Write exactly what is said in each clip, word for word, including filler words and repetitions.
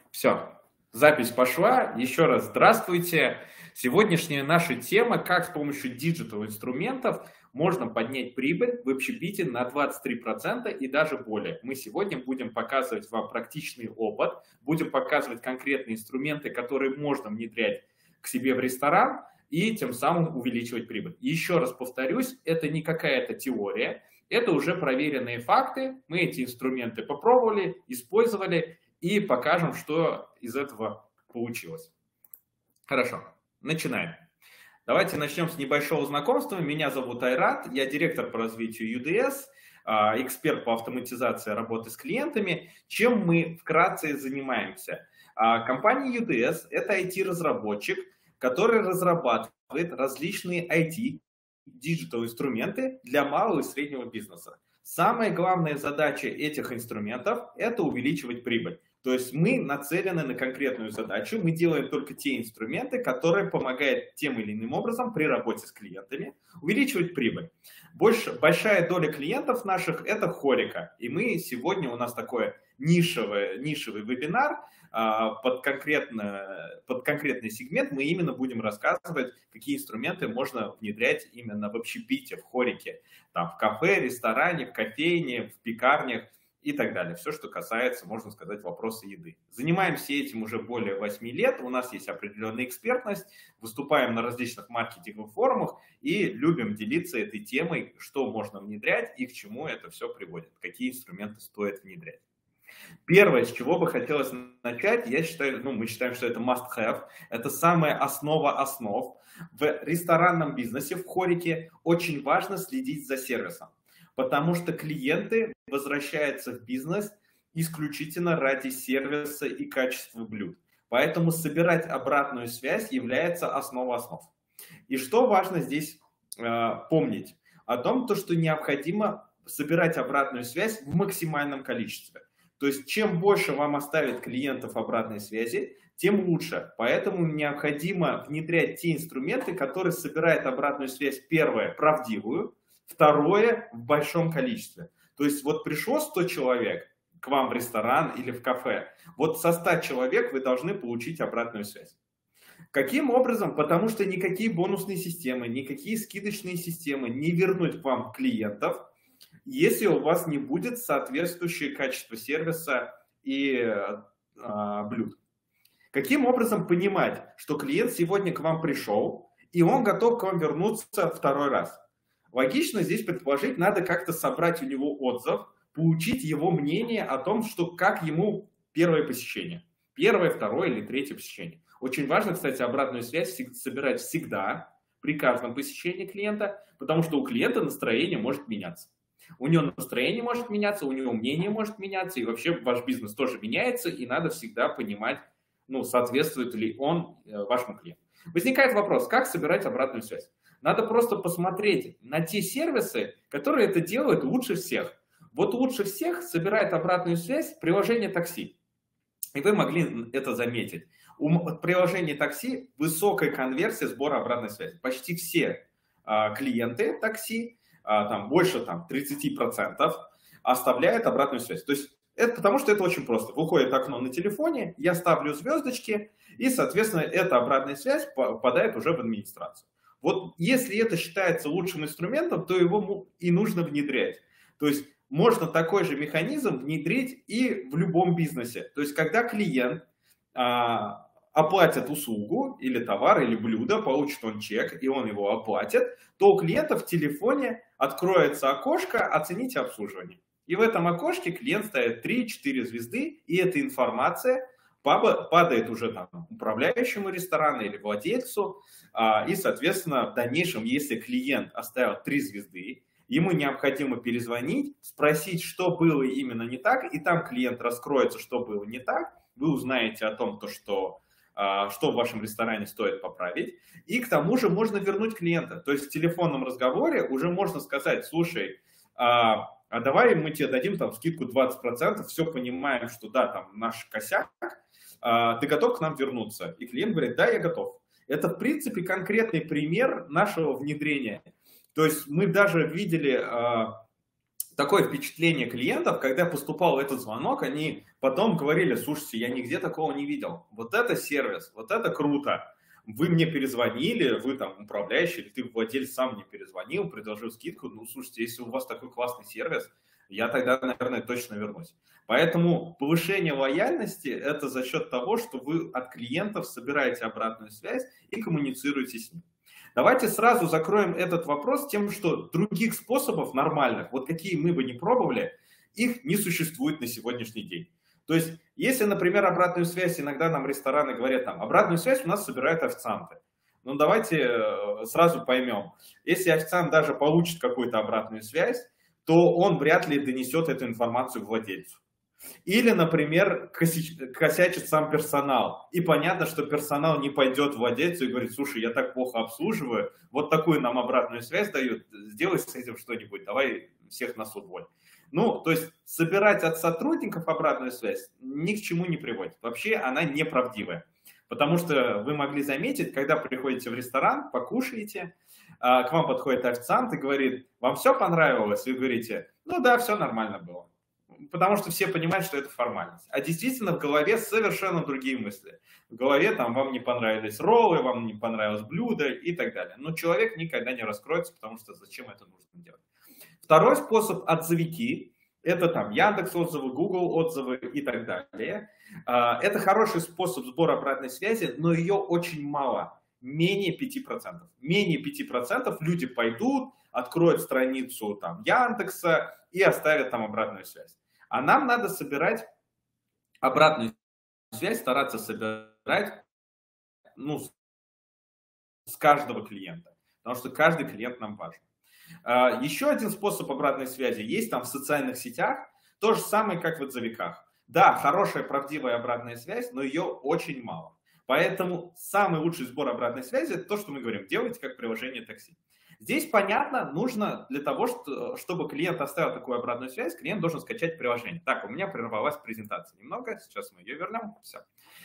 Все, запись пошла. Еще раз здравствуйте. Сегодняшняя наша тема, как с помощью диджитал-инструментов можно поднять прибыль в общепите на двадцать три процента и даже более. Мы сегодня будем показывать вам практичный опыт, будем показывать конкретные инструменты, которые можно внедрять к себе в ресторан и тем самым увеличивать прибыль. Еще раз повторюсь, это не какая-то теория, это уже проверенные факты. Мы эти инструменты попробовали, использовали и покажем, что из этого получилось. Хорошо, начинаем. Давайте начнем с небольшого знакомства. Меня зовут Айрат, я директор по развитию ю ди эс, эксперт по автоматизации работы с клиентами. Чем мы вкратце занимаемся? Компания ю ди эс – это ай ти-разработчик, который разрабатывает различные ай ти, диджитал-инструменты для малого и среднего бизнеса. Самая главная задача этих инструментов – это увеличивать прибыль. То есть мы нацелены на конкретную задачу, мы делаем только те инструменты, которые помогают тем или иным образом при работе с клиентами увеличивать прибыль. Больше, большая доля клиентов наших – это хорика. И мы сегодня, у нас такой нишевый, нишевый вебинар под, конкретно, под конкретный сегмент. Мы именно будем рассказывать, какие инструменты можно внедрять именно в общепите, в хорике. Там, в кафе, ресторане, в кофейне, в пекарнях и так далее. Все, что касается, можно сказать, вопроса еды. Занимаемся этим уже более восьми лет, у нас есть определенная экспертность, выступаем на различных маркетинговых форумах и любим делиться этой темой, что можно внедрять и к чему это все приводит, какие инструменты стоит внедрять. Первое, с чего бы хотелось начать, я считаю, ну, мы считаем, что это must-have, это самая основа основ. В ресторанном бизнесе, в хорике, очень важно следить за сервисом, потому что клиенты возвращаются в бизнес исключительно ради сервиса и качества блюд. Поэтому собирать обратную связь является основой основ. И что важно здесь э, помнить? О том, то, что необходимо собирать обратную связь в максимальном количестве. То есть, чем больше вам оставит клиентов обратной связи, тем лучше. Поэтому необходимо внедрять те инструменты, которые собирают обратную связь, первое, правдивую, второе, в большом количестве. То есть, вот пришло сто человек к вам в ресторан или в кафе, вот со ста человек вы должны получить обратную связь. Каким образом? Потому что никакие бонусные системы, никакие скидочные системы не вернут к вам клиентов, если у вас не будет соответствующее качество сервиса и э, блюд. Каким образом понимать, что клиент сегодня к вам пришел, и он готов к вам вернуться второй раз? Логично здесь предположить, надо как-то собрать у него отзыв, получить его мнение о том, что как ему первое посещение. Первое, второе или третье посещение. Очень важно, кстати, обратную связь собирать всегда, при каждом посещении клиента, потому что у клиента настроение может меняться. У него настроение может меняться, у него мнение может меняться, и вообще ваш бизнес тоже меняется, и надо всегда понимать, ну, соответствует ли он вашему клиенту. Возникает вопрос, как собирать обратную связь? Надо просто посмотреть на те сервисы, которые это делают лучше всех. Вот лучше всех собирает обратную связь приложение такси. И вы могли это заметить. У приложения такси высокая конверсия сбора обратной связи. Почти все а, клиенты такси, а, там больше там, тридцать процентов, оставляют обратную связь. То есть это потому, что это очень просто. Выходит окно на телефоне, я ставлю звездочки, и, соответственно, эта обратная связь попадает уже в администрацию. Вот если это считается лучшим инструментом, то его и нужно внедрять. То есть можно такой же механизм внедрить и в любом бизнесе. То есть когда клиент а, оплатит услугу или товар, или блюдо, получит он чек, и он его оплатит, то у клиента в телефоне откроется окошко «Оцените обслуживание». И в этом окошке клиент ставит три-четыре звезды, и эта информация падает уже там управляющему ресторана или владельцу, и, соответственно, в дальнейшем, если клиент оставил три звезды, ему необходимо перезвонить, спросить, что было именно не так, и там клиент раскроется, что было не так, вы узнаете о том, то, что, что в вашем ресторане стоит поправить, и к тому же можно вернуть клиента. То есть в телефонном разговоре уже можно сказать, слушай, а давай мы тебе дадим там скидку двадцать процентов, все понимаем, что да, там наш косяк, ты готов к нам вернуться? И клиент говорит, да, я готов. Это, в принципе, конкретный пример нашего внедрения. То есть мы даже видели такое впечатление клиентов, когда поступал этот звонок, они потом говорили: слушайте, я нигде такого не видел. Вот это сервис, вот это круто. Вы мне перезвонили, вы там управляющий, или ты владелец сам мне перезвонил, предложил скидку. Ну, слушайте, если у вас такой классный сервис, я тогда, наверное, точно вернусь. Поэтому повышение лояльности – это за счет того, что вы от клиентов собираете обратную связь и коммуницируете с ним. Давайте сразу закроем этот вопрос тем, что других способов нормальных, вот какие мы бы не пробовали, их не существует на сегодняшний день. То есть, если, например, обратную связь, иногда нам рестораны говорят, там, обратную связь у нас собирают официанты. Ну, давайте сразу поймем, если официант даже получит какую-то обратную связь, то он вряд ли донесет эту информацию владельцу. Или, например, косячит сам персонал. И понятно, что персонал не пойдет владельцу и говорит: слушай, я так плохо обслуживаю, вот такую нам обратную связь дают, сделай с этим что-нибудь, давай всех нас уволь. Ну, то есть собирать от сотрудников обратную связь ни к чему не приводит. Вообще она неправдивая. Потому что вы могли заметить, когда приходите в ресторан, покушаете, к вам подходит официант и говорит: вам все понравилось? Вы говорите: ну да, все нормально было. Потому что все понимают, что это формальность. А действительно в голове совершенно другие мысли. В голове там вам не понравились роллы, вам не понравилось блюдо и так далее. Но человек никогда не раскроется, потому что зачем это нужно делать. Второй способ — отзывики. Это там Яндекс отзывы, Google отзывы и так далее. Это хороший способ сбора обратной связи, но ее очень мало. Менее пяти процентов. Менее пяти процентов люди пойдут, откроют страницу там Яндекса и оставят там обратную связь. А нам надо собирать обратную связь, стараться собирать, ну, с каждого клиента, потому что каждый клиент нам важен. Еще один способ обратной связи есть там в социальных сетях, то же самое, как в отзывиках. Да, хорошая, правдивая обратная связь, но ее очень мало. Поэтому самый лучший сбор обратной связи — это то, что мы говорим: делайте как приложение такси. Здесь, понятно, нужно для того, чтобы клиент оставил такую обратную связь, клиент должен скачать приложение. Так, у меня прервалась презентация немного, сейчас мы ее вернем. Все.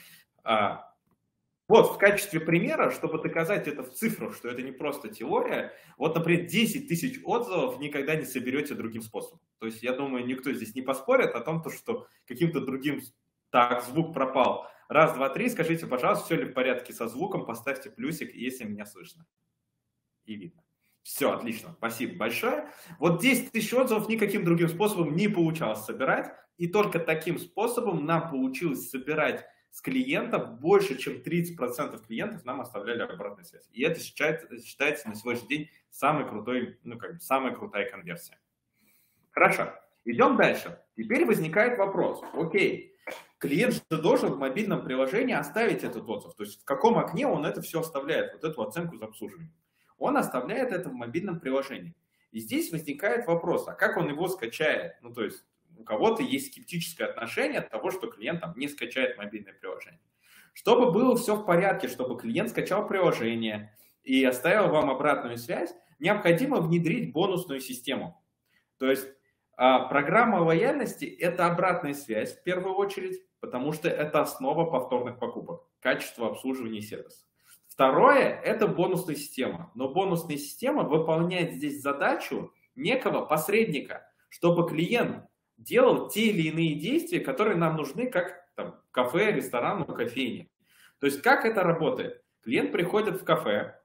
Вот в качестве примера, чтобы доказать это в цифрах, что это не просто теория, вот, например, десять тысяч отзывов никогда не соберете другим способом. То есть, я думаю, никто здесь не поспорит о том, что каким-то другим... Так, звук пропал. Раз, два, три. Скажите, пожалуйста, все ли в порядке со звуком, поставьте плюсик, если меня слышно и видно. Все, отлично, спасибо большое. Вот десять тысяч отзывов никаким другим способом не получалось собирать, и только таким способом нам получилось собирать с клиентов больше, чем тридцать процентов клиентов нам оставляли обратную связь. И это считается, считается на сегодняшний день самой крутой, ну как бы самая крутая конверсия. Хорошо, идем дальше. Теперь возникает вопрос: окей, клиент же должен в мобильном приложении оставить этот отзыв. То есть в каком окне он это все оставляет, вот эту оценку за обслуживание. Он оставляет это в мобильном приложении. И здесь возникает вопрос: а как он его скачает? Ну, то есть у кого-то есть скептическое отношение от того, что клиент там не скачает мобильное приложение. Чтобы было все в порядке, чтобы клиент скачал приложение и оставил вам обратную связь, необходимо внедрить бонусную систему. То есть программа лояльности – это обратная связь в первую очередь, потому что это основа повторных покупок, качество обслуживания сервиса. Второе – это бонусная система. Но бонусная система выполняет здесь задачу некого посредника, чтобы клиент делал те или иные действия, которые нам нужны, как там, кафе, ресторан, кофейня. То есть как это работает? Клиент приходит в кафе,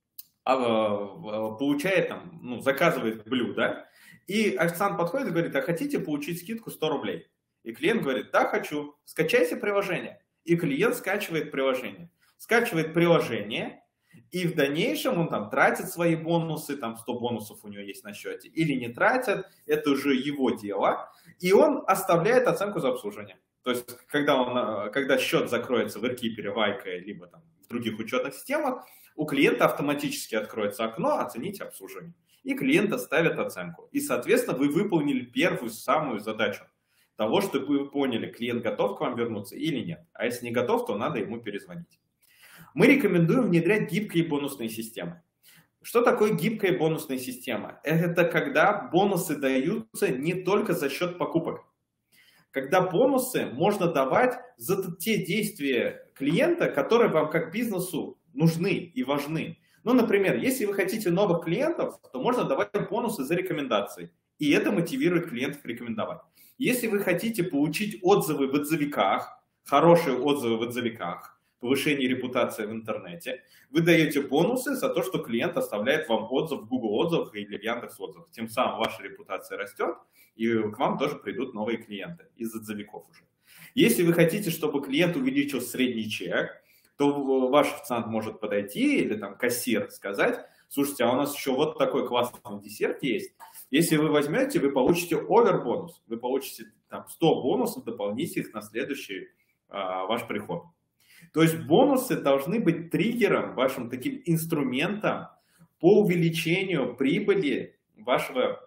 получает там, ну, заказывает блюдо, и официант подходит и говорит: а хотите получить скидку сто рублей? И клиент говорит: да, хочу. Скачайте приложение. И клиент скачивает приложение. Скачивает приложение, и в дальнейшем он там тратит свои бонусы, там сто бонусов у него есть на счете, или не тратит, это уже его дело, и он оставляет оценку за обслуживание. То есть, когда, он, когда счет закроется в AirKeeper, Вайка, либо там в других учетных системах, у клиента автоматически откроется окно «Оцените обслуживание». И клиент оставит оценку. И, соответственно, вы выполнили первую самую задачу того, чтобы вы поняли, клиент готов к вам вернуться или нет. А если не готов, то надо ему перезвонить. Мы рекомендуем внедрять гибкие бонусные системы. Что такое гибкая бонусная система? Это когда бонусы даются не только за счет покупок. Когда бонусы можно давать за те действия клиента, которые вам как бизнесу нужны и важны. Ну, например, если вы хотите новых клиентов, то можно давать бонусы за рекомендации. и это мотивирует клиентов рекомендовать. Если вы хотите получить отзывы в отзывиках, хорошие отзывы в отзывиках, повышение репутации в интернете, вы даете бонусы за то, что клиент оставляет вам отзыв в Google отзывах или в Яндекс отзывах. Тем самым ваша репутация растет, и к вам тоже придут новые клиенты из отзывиков уже. Если вы хотите, чтобы клиент увеличил средний чек, то ваш официант может подойти или там кассир сказать: слушайте, а у нас еще вот такой классный десерт есть. Если вы возьмете, вы получите овер-бонус. Вы получите там сто бонусов дополнительных на следующий а, ваш приход. То есть бонусы должны быть триггером, вашим таким инструментом по увеличению прибыли вашего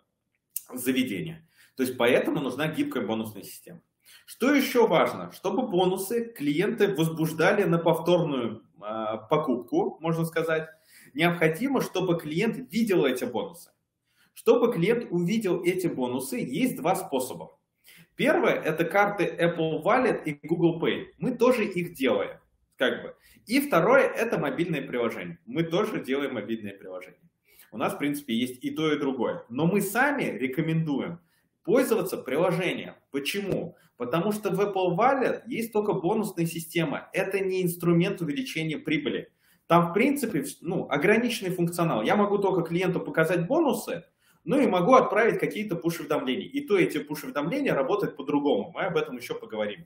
заведения. То есть поэтому нужна гибкая бонусная система. Что еще важно? Чтобы бонусы клиенты возбуждали на повторную э, покупку, можно сказать, необходимо, чтобы клиент видел эти бонусы. Чтобы клиент увидел эти бонусы, есть два способа. Первое – это карты Apple Wallet и Google Pay. Мы тоже их делаем. Как бы. И второе – это мобильное приложение. Мы тоже делаем мобильное приложение. У нас, в принципе, есть и то, и другое. Но мы сами рекомендуем пользоваться приложением. Почему? Потому что в Apple Wallet есть только бонусная система. Это не инструмент увеличения прибыли. Там, в принципе, ну, ограниченный функционал. Я могу только клиенту показать бонусы, ну и могу отправить какие-то пуш-уведомления. И то эти пуш-уведомления работают по-другому. Мы об этом еще поговорим.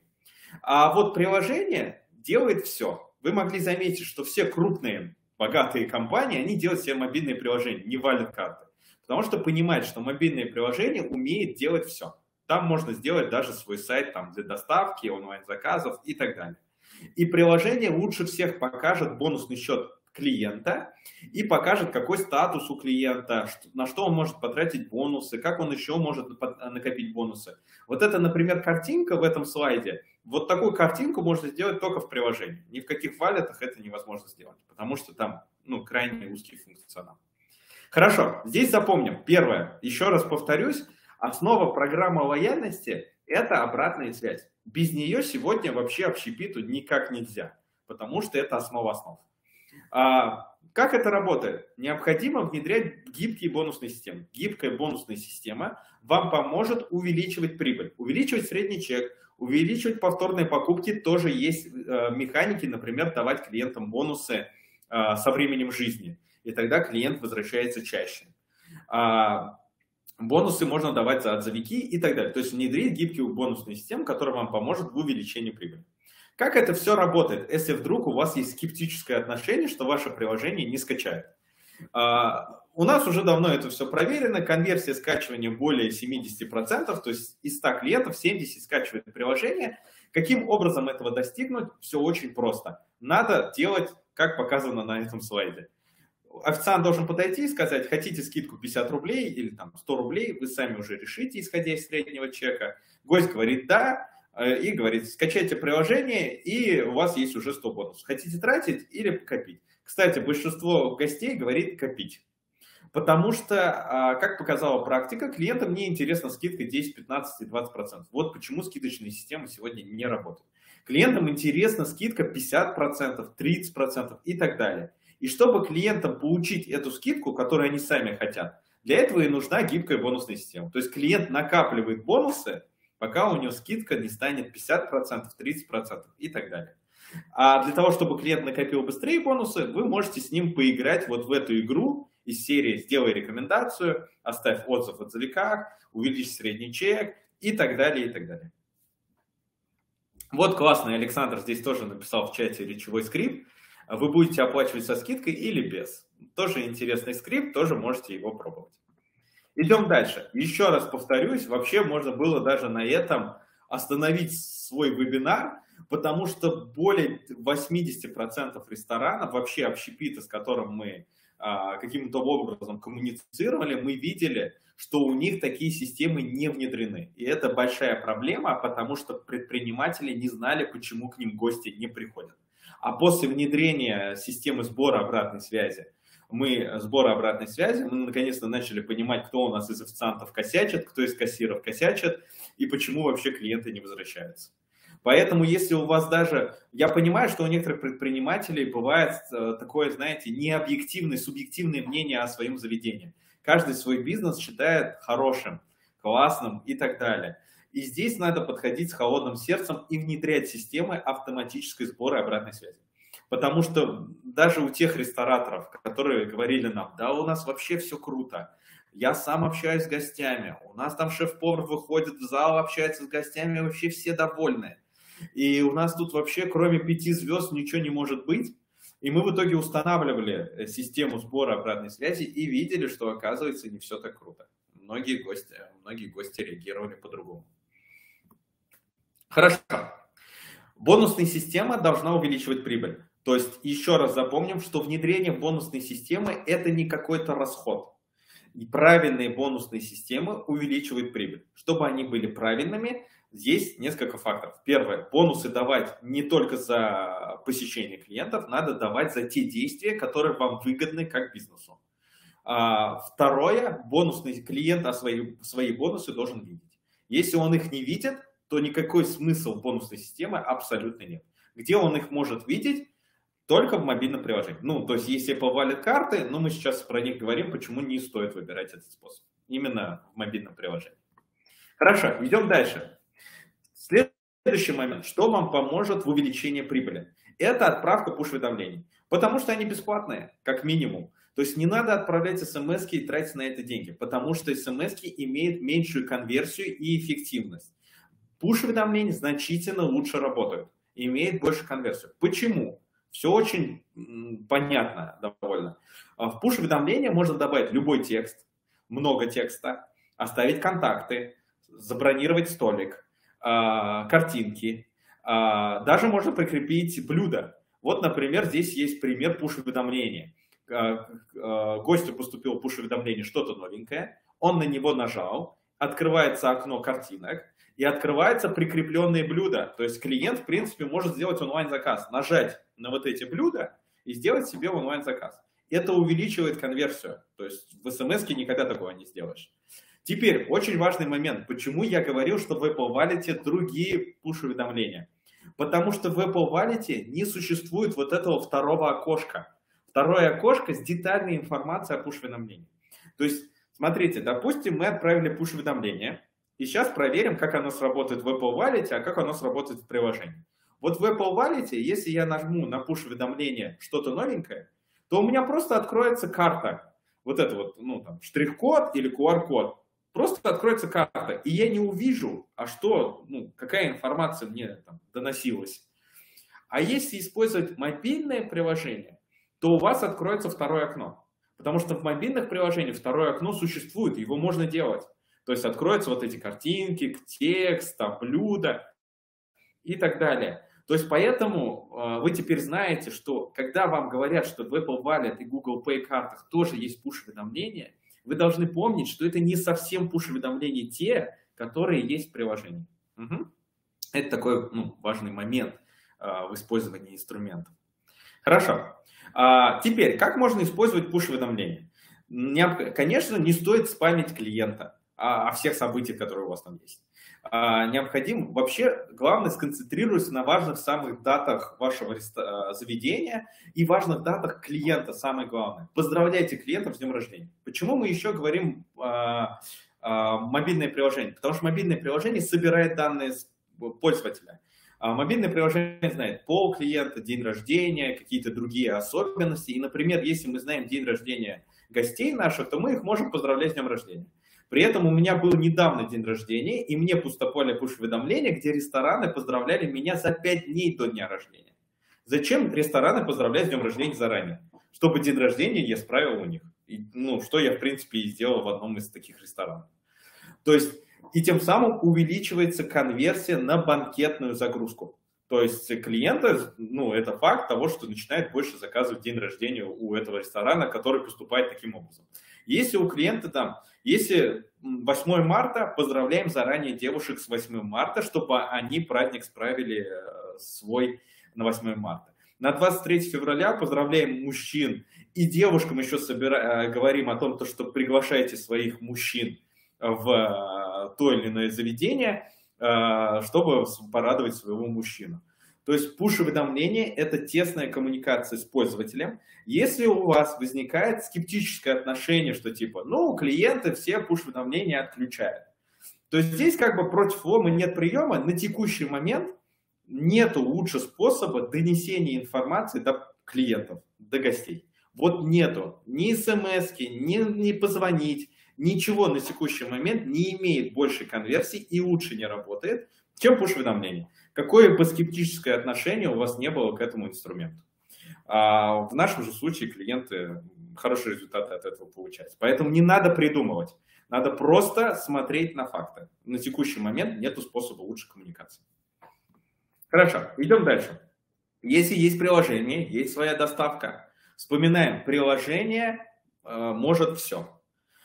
А вот приложение делает все. Вы могли заметить, что все крупные, богатые компании, они делают себе мобильные приложения, не валет-карты. Потому что понимают, что мобильное приложение умеет делать все. Там можно сделать даже свой сайт там, для доставки, онлайн-заказов и так далее. И приложение лучше всех покажет бонусный счет клиента и покажет, какой статус у клиента, на что он может потратить бонусы, как он еще может накопить бонусы. Вот это, например, картинка в этом слайде. Вот такую картинку можно сделать только в приложении. Ни в каких валетах это невозможно сделать, потому что там ну, крайне узкий функционал. Хорошо, здесь запомним. Первое, еще раз повторюсь, основа программы лояльности – это обратная связь. Без нее сегодня вообще общепиту никак нельзя, потому что это основа основ. А как это работает? Необходимо внедрять гибкие бонусные системы. Гибкая бонусная система вам поможет увеличивать прибыль, увеличивать средний чек, увеличивать повторные покупки. Тоже есть э, механики, например, давать клиентам бонусы э, со временем жизни. И тогда клиент возвращается чаще. А, бонусы можно давать за отзывики и так далее. То есть внедрить гибкую бонусную систему, которая вам поможет в увеличении прибыли. Как это все работает, если вдруг у вас есть скептическое отношение, что ваше приложение не скачает? А, у нас уже давно это все проверено. Конверсия скачивания более семьдесят процентов, то есть из ста клиентов семьдесят скачивает приложение. Каким образом этого достигнуть? Все очень просто. Надо делать, как показано на этом слайде. Официант должен подойти и сказать: хотите скидку пятьдесят рублей или там сто рублей, вы сами уже решите, исходя из среднего чека. Гость говорит «да», и говорит: скачайте приложение, и у вас есть уже сто бонусов. Хотите тратить или копить? Кстати, большинство гостей говорит копить. Потому что, как показала практика, клиентам не интересна скидка десять, пятнадцать и двадцать процентов. Вот почему скидочные системы сегодня не работают. Клиентам интересна скидка пятьдесят процентов, тридцать процентов и так далее. И чтобы клиентам получить эту скидку, которую они сами хотят, для этого и нужна гибкая бонусная система. То есть клиент накапливает бонусы, пока у него скидка не станет пятьдесят процентов, тридцать процентов и так далее. А для того, чтобы клиент накопил быстрее бонусы, вы можете с ним поиграть вот в эту игру из серии «Сделай рекомендацию», «Оставь отзыв в отзывиках», «Увеличь средний чек» и так далее, и так далее. Вот классный Александр здесь тоже написал в чате речевой скрипт. Вы будете оплачивать со скидкой или без. Тоже интересный скрипт, тоже можете его пробовать. Идем дальше. Еще раз повторюсь, вообще можно было даже на этом остановить свой вебинар, потому что более восемьдесят процентов ресторанов, вообще общепита, с которым мы а, каким-то образом коммуницировали, мы видели, что у них такие системы не внедрены. И это большая проблема, потому что предприниматели не знали, почему к ним гости не приходят. А после внедрения системы сбора обратной связи, мы сбора обратной связи, мы наконец-то начали понимать, кто у нас из официантов косячит, кто из кассиров косячит и почему вообще клиенты не возвращаются. Поэтому если у вас даже, я понимаю, что у некоторых предпринимателей бывает такое, знаете, необъективное, субъективное мнение о своем заведении. Каждый свой бизнес считает хорошим. классным и так далее. И здесь надо подходить с холодным сердцем и внедрять системы автоматической сбора обратной связи. Потому что даже у тех рестораторов, которые говорили нам, да, у нас вообще все круто, я сам общаюсь с гостями, у нас там шеф-повар выходит в зал, общается с гостями, вообще все довольны. И у нас тут вообще кроме пяти звезд ничего не может быть. И мы в итоге устанавливали систему сбора обратной связи и видели, что оказывается не все так круто. Многие гости, многие гости реагировали по-другому. Хорошо. Бонусная система должна увеличивать прибыль. То есть еще раз запомним, что внедрение бонусной системы это не какой-то расход. И правильные бонусные системы увеличивают прибыль. Чтобы они были правильными, есть несколько факторов. Первое. Бонусы давать не только за посещение клиентов, надо давать за те действия, которые вам выгодны как бизнесу. А, второе. Бонусный клиент а свои, свои бонусы должен видеть. Если он их не видит, то никакой смысл бонусной системы абсолютно нет. Где он их может видеть? Только в мобильном приложении. Ну, то есть, если Apple Wallet карты, но мы сейчас про них говорим, почему не стоит выбирать этот способ. Именно в мобильном приложении. Хорошо, идем дальше. Следующий момент. Что вам поможет в увеличении прибыли? Это отправка пуш-уведомлений. Потому что они бесплатные, как минимум. То есть, не надо отправлять смс-ки и тратить на это деньги. Потому что смс-ки имеют меньшую конверсию и эффективность. Пуш-уведомления значительно лучше работают. Имеют больше конверсию. Почему? Все очень понятно довольно. В push-уведомление можно добавить любой текст, много текста, оставить контакты, забронировать столик, картинки. Даже можно прикрепить блюдо. Вот, например, здесь есть пример push-уведомления. Гостю поступило push-уведомление, что-то новенькое, он на него нажал, открывается окно картинок, и открывается прикрепленные блюда. То есть клиент, в принципе, может сделать онлайн-заказ, нажать на вот эти блюда и сделать себе онлайн-заказ. Это увеличивает конверсию. То есть в смс-ке никогда такого не сделаешь. Теперь, очень важный момент. Почему я говорил, что в Apple Wallet другие push-уведомления? Потому что в Apple Wallet не существует вот этого второго окошка. Второе окошко с детальной информацией о push-уведомлении. То есть, смотрите, допустим, мы отправили push-уведомление. И сейчас проверим, как оно сработает в Apple Wallet, а как оно сработает в приложении. Вот в Apple Wallet, если я нажму на push-уведомление что-то новенькое, то у меня просто откроется карта. Вот это вот, ну там, штрих-код или ку ар-код. Просто откроется карта. И я не увижу, а что, ну, какая информация мне там доносилась. А если использовать мобильное приложение, то у вас откроется второе окно. Потому что в мобильных приложениях второе окно существует, его можно делать. То есть откроются вот эти картинки, текст, там, блюда и так далее. То есть поэтому э, вы теперь знаете, что когда вам говорят, что в Apple Wallet и Google Pay картах тоже есть push-уведомления, вы должны помнить, что это не совсем push-уведомления те, которые есть в приложении. Угу. Это такой ну, важный момент э, в использовании инструментов. Хорошо. А теперь, как можно использовать push-уведомления? Конечно, не стоит спамить клиента о всех событиях, которые у вас там есть. Необходимо, вообще, главное, сконцентрироваться на важных самых датах вашего заведения и важных датах клиента, самое главное. Поздравляйте клиентов с днем рождения. Почему мы еще говорим о, о мобильное приложение? Потому что мобильное приложение собирает данные пользователя. А мобильное приложение знает пол клиента, день рождения, какие-то другие особенности. И, например, если мы знаем день рождения гостей наших, то мы их можем поздравлять с днем рождения. При этом у меня был недавно день рождения, и мне поступали пуш-уведомления, где рестораны поздравляли меня за пять дней до дня рождения. Зачем рестораны поздравлять с днем рождения заранее? Чтобы день рождения я справил у них. И, ну, что я, в принципе, и сделал в одном из таких ресторанов. То есть, и тем самым увеличивается конверсия на банкетную загрузку. То есть клиенты, ну, это факт того, что начинает больше заказывать день рождения у этого ресторана, который поступает таким образом. Если у клиента там, если восьмое марта, поздравляем заранее девушек с восьмым марта, чтобы они праздник справили свой на восьмое марта. На двадцать третье февраля поздравляем мужчин и девушкам еще собира... говорим о том, что приглашайте своих мужчин в то или иное заведение, чтобы порадовать своего мужчину. То есть push-уведомление – это тесная коммуникация с пользователем. Если у вас возникает скептическое отношение, что типа, ну, клиенты все push-уведомления отключают, То есть здесь как бы против лома нет приема. На текущий момент нету лучше способа донесения информации до клиентов, до гостей. Вот нету ни смс-ки, ни, ни позвонить, ничего на текущий момент не имеет большей конверсии и лучше не работает, чем пуш-уведомления. Какое бы скептическое отношение у вас не было к этому инструменту. А в нашем же случае клиенты хорошие результаты от этого получают. Поэтому не надо придумывать. Надо просто смотреть на факты. На текущий момент нет способа лучшей коммуникации. Хорошо, идем дальше. Если есть приложение, есть своя доставка. Вспоминаем, приложение э, может все.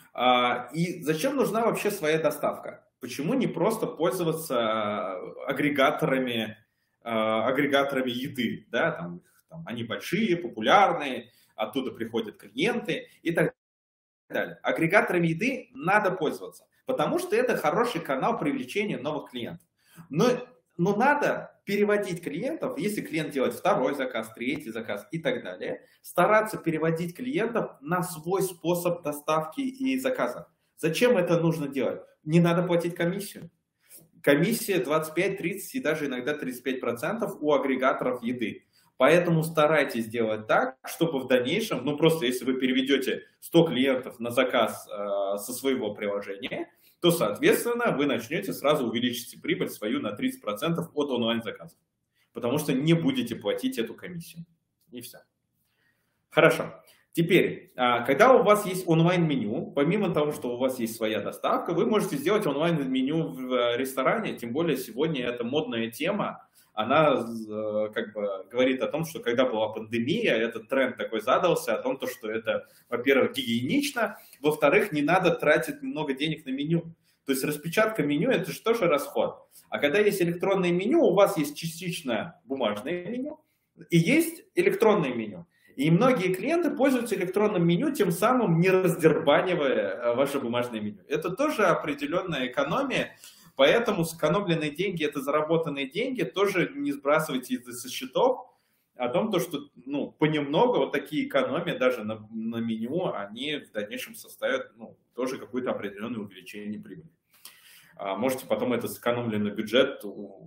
А, и зачем нужна вообще своя доставка? Почему не просто пользоваться агрегаторами, э, агрегаторами еды? Да? Там, там, они большие, популярные, оттуда приходят клиенты и так далее. Агрегаторами еды надо пользоваться, потому что это хороший канал привлечения новых клиентов. Но, но надо переводить клиентов, если клиент делает второй заказ, третий заказ и так далее, стараться переводить клиентов на свой способ доставки и заказа. Зачем это нужно делать? Не надо платить комиссию. Комиссия двадцать пять, тридцать и даже иногда тридцать пять процентов у агрегаторов еды. Поэтому старайтесь делать так, чтобы в дальнейшем, ну просто если вы переведете сто клиентов на заказ э, со своего приложения, то, соответственно, вы начнете сразу увеличить прибыль свою на тридцать процентов от онлайн-заказов. Потому что не будете платить эту комиссию. И все. Хорошо. Теперь, когда у вас есть онлайн-меню, помимо того, что у вас есть своя доставка, вы можете сделать онлайн-меню в ресторане. Тем более сегодня это модная тема. Она как бы говорит о том, что когда была пандемия, этот тренд такой задался, о том, что это, во-первых, гигиенично, во-вторых, не надо тратить много денег на меню. То есть распечатка меню – это же тоже расход. А когда есть электронное меню, у вас есть частично бумажное меню и есть электронное меню. И многие клиенты пользуются электронным меню, тем самым не раздербанивая ваше бумажное меню. Это тоже определенная экономия. Поэтому сэкономленные деньги, это заработанные деньги, тоже не сбрасывайте со счетов о том, что ну, понемногу вот такие экономии даже на, на меню, они в дальнейшем составят ну, тоже какое-то определенное увеличение прибыли. А можете потом этот сэкономленный бюджет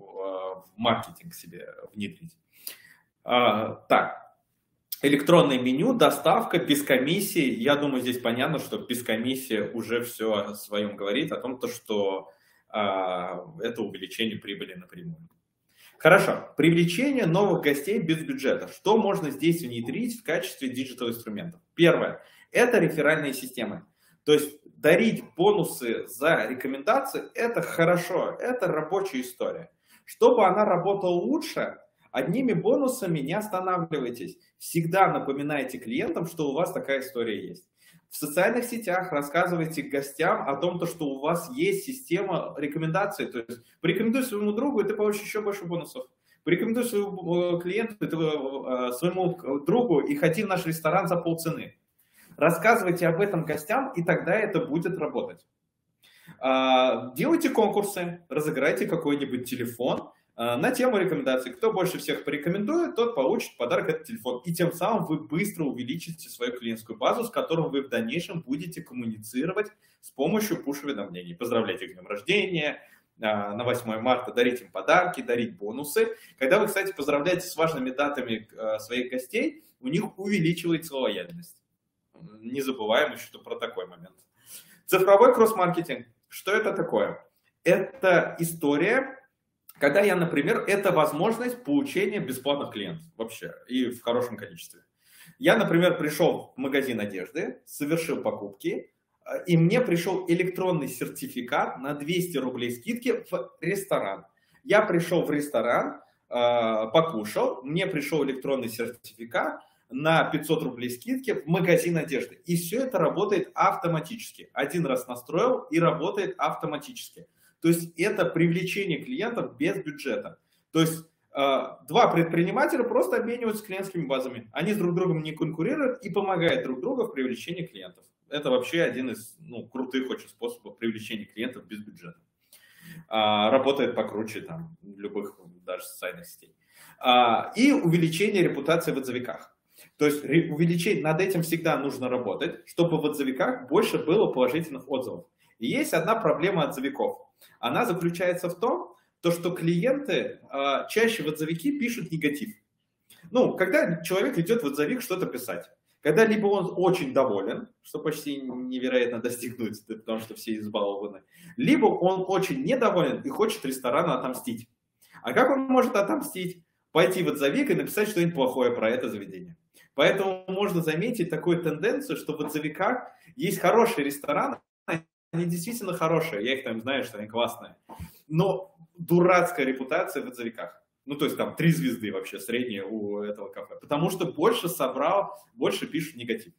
в маркетинг себе внедрить. А, так, электронное меню, доставка без комиссии. Я думаю, здесь понятно, что без комиссии уже все о своем говорит, о том, что это увеличение прибыли напрямую. Хорошо. Привлечение новых гостей без бюджета. Что можно здесь внедрить в качестве диджитал-инструментов? Первое. Это реферальные системы. То есть дарить бонусы за рекомендации – это хорошо, это рабочая история. Чтобы она работала лучше, одними бонусами не останавливайтесь. Всегда напоминайте клиентам, что у вас такая история есть. В социальных сетях рассказывайте гостям о том, что у вас есть система рекомендаций. То есть порекомендуй своему другу, и ты получишь еще больше бонусов. Порекомендуй своему клиенту, своему другу, и ходи в наш ресторан за полцены. Рассказывайте об этом гостям, и тогда это будет работать. Делайте конкурсы, разыграйте какой-нибудь телефон на тему рекомендаций. Кто больше всех порекомендует, тот получит в подарок этот телефон. И тем самым вы быстро увеличите свою клиентскую базу, с которой вы в дальнейшем будете коммуницировать с помощью пуш-уведомлений. Поздравлять их с днем рождения, на восьмое марта дарить им подарки, дарить бонусы. Когда вы, кстати, поздравляете с важными датами своих гостей, у них увеличивается лояльность. Не забываем еще про такой момент. Цифровой кросс-маркетинг. Что это такое? Это история, когда я, например, это возможность получения бесплатных клиентов вообще и в хорошем количестве. Я, например, пришел в магазин одежды, совершил покупки, и мне пришел электронный сертификат на двести рублей скидки в ресторан. Я пришел в ресторан, покушал, мне пришел электронный сертификат на пятьсот рублей скидки в магазин одежды. И все это работает автоматически. Один раз настроил и работает автоматически. То есть это привлечение клиентов без бюджета. То есть э, два предпринимателя просто обмениваются клиентскими базами. Они с друг другом не конкурируют и помогают друг другу в привлечении клиентов. Это вообще один из ну, крутых очень способов привлечения клиентов без бюджета. Э, работает покруче там, любых даже социальных сетей. Э, и увеличение репутации в отзывиках. То есть увеличение, над этим всегда нужно работать, чтобы в отзывиках больше было положительных отзывов. И есть одна проблема отзывиков. Она заключается в том, то, что клиенты э, чаще в отзывики пишут негатив. Ну, когда человек идет в отзывик что-то писать, когда либо он очень доволен, что почти невероятно достигнуть, потому что все избалованы, либо он очень недоволен и хочет ресторану отомстить. А как он может отомстить? Пойти в отзывик и написать что-нибудь плохое про это заведение. Поэтому можно заметить такую тенденцию, что в отзывиках есть хорошие рестораны, они действительно хорошие, я их там знаю, что они классные, но дурацкая репутация в отзывиках. Ну, то есть там три звезды вообще средние у этого кафе, потому что больше собрал, больше пишут негатив.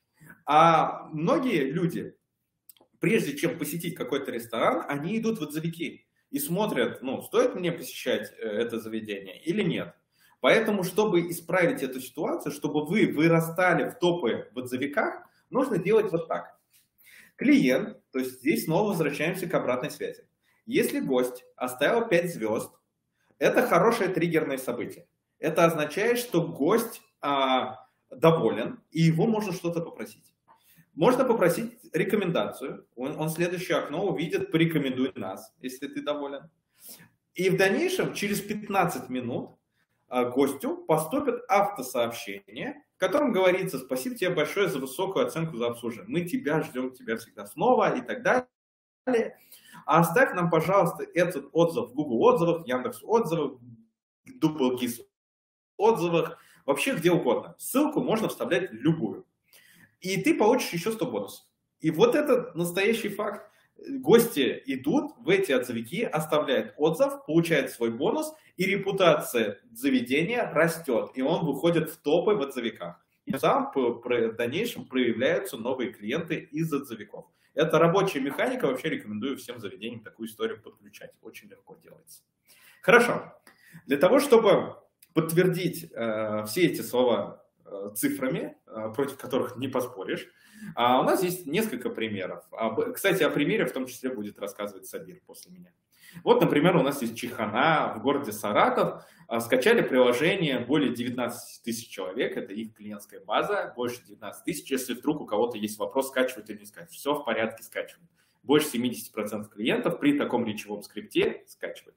А многие люди, прежде чем посетить какой-то ресторан, они идут в отзывики и смотрят, ну, стоит мне посещать это заведение или нет. Поэтому, чтобы исправить эту ситуацию, чтобы вы вырастали в топы в отзывиках, нужно делать вот так. Клиент, то есть здесь снова возвращаемся к обратной связи. Если гость оставил пять звезд, это хорошее триггерное событие. Это означает, что гость а, доволен, и его можно что-то попросить. Можно попросить рекомендацию. Он, он следующее окно увидит «порекомендуй нас», если ты доволен. И в дальнейшем, через пятнадцать минут, а, гостю поступит автосообщение, в котором говорится: «Спасибо тебе большое за высокую оценку за обслуживание. Мы тебя ждем, тебя всегда снова» и так далее. А оставь нам, пожалуйста, этот отзыв в Google отзывах, Яндекс отзывах, Дублгиз отзывах, вообще где угодно. Ссылку можно вставлять любую. И ты получишь еще сто бонусов. И вот это настоящий факт. Гости идут в эти отзывики, оставляют отзыв, получают свой бонус, и репутация заведения растет, и он выходит в топы в отзывиках. И сам в дальнейшем проявляются новые клиенты из отзывиков. Это рабочая механика, вообще рекомендую всем заведениям такую историю подключать. Очень легко делается. Хорошо. Для того, чтобы подтвердить э, все эти слова э, цифрами, э, против которых не поспоришь, а у нас есть несколько примеров. Кстати, о примере в том числе будет рассказывать Сабир после меня. Вот, например, у нас есть Чехана в городе Саратов. Скачали приложение более девятнадцати тысяч человек. Это их клиентская база. Больше девятнадцати тысяч. Если вдруг у кого-то есть вопрос, скачивать или не скачивать. Все в порядке, скачивают. Больше семидесяти процентов клиентов при таком речевом скрипте скачивают.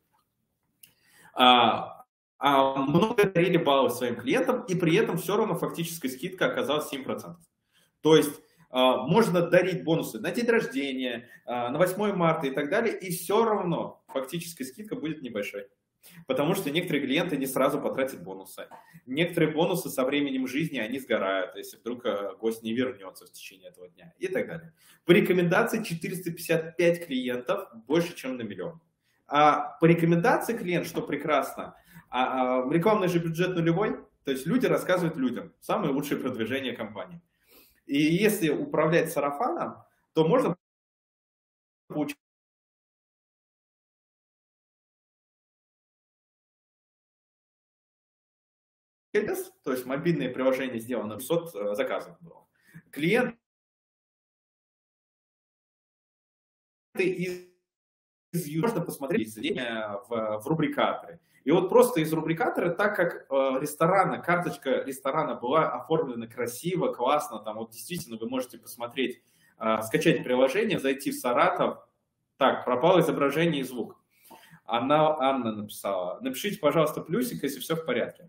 А, а много дарили баллы своим клиентам, и при этом все равно фактическая скидка оказалась семь процентов. То есть можно дарить бонусы на день рождения, на восьмое марта и так далее, и все равно фактическая скидка будет небольшой. Потому что некоторые клиенты не сразу потратят бонусы. Некоторые бонусы со временем жизни, они сгорают, если вдруг гость не вернется в течение этого дня и так далее. По рекомендации четыреста пятьдесят пять клиентов, больше, чем на миллион. А по рекомендации клиент, что прекрасно, а, а, рекламный же бюджет нулевой, то есть люди рассказывают людям самые лучшие продвижения компании. И если управлять сарафаном, то можно получить, то есть мобильное приложение сделано, пятьсот заказов было. Клиенты из, из можно посмотреть заведение в, в рубрикаторе. И вот просто из рубрикатора, так как э, ресторана, карточка ресторана была оформлена красиво, классно, там вот действительно вы можете посмотреть, э, скачать приложение, зайти в Саратов. Так, пропало изображение и звук. Она, Анна написала: напишите, пожалуйста, плюсик, если все в порядке.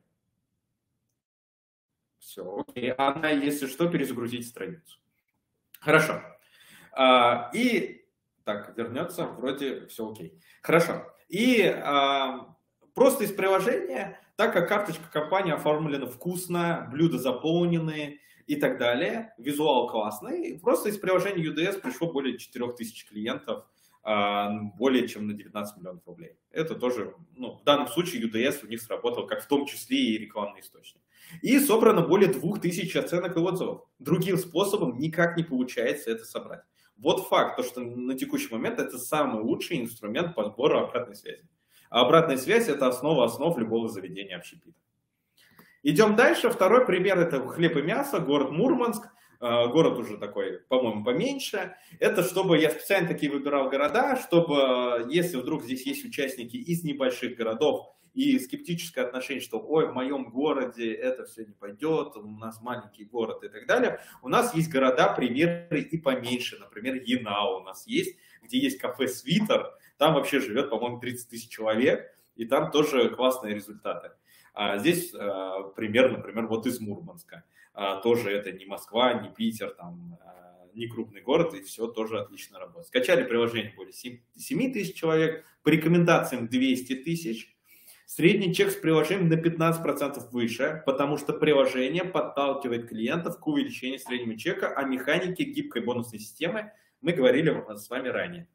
Все, окей. Анна, если что, перезагрузите страницу. Хорошо. Э, и, так, вернется, вроде все окей. Хорошо. И... Э, Просто из приложения, так как карточка компании оформлена вкусно, блюда заполнены и так далее, визуал классный, просто из приложения ю ди эс пришло более четырёх тысяч клиентов, более чем на девятнадцать миллионов рублей. Это тоже, ну, в данном случае ю ди эс у них сработал как в том числе и рекламный источник. И собрано более двух тысяч оценок и отзывов. Другим способом никак не получается это собрать. Вот факт, то, что на текущий момент это самый лучший инструмент по сбору обратной связи. А обратная связь – это основа основ любого заведения общепита. Идем дальше. Второй пример – это хлеб и мясо, город Мурманск. Город уже такой, по-моему, поменьше. Это чтобы, я специально такие выбирал города, чтобы, если вдруг здесь есть участники из небольших городов, и скептическое отношение, что ой, в моем городе это все не пойдет, у нас маленький город и так далее. У нас есть города, примеры и поменьше, например, Янау у нас есть, где есть кафе «Свитер», там вообще живет, по-моему, тридцать тысяч человек, и там тоже классные результаты. А здесь а, пример, например, вот из Мурманска. А, тоже это не Москва, не Питер, там, а, не крупный город, и все тоже отлично работает. Скачали приложение более семь тысяч человек, по рекомендациям двести тысяч. Средний чек с приложением на пятнадцать процентов выше, потому что приложение подталкивает клиентов к увеличению среднего чека. О механике гибкой бонусной системы мы говорили с вами ранее.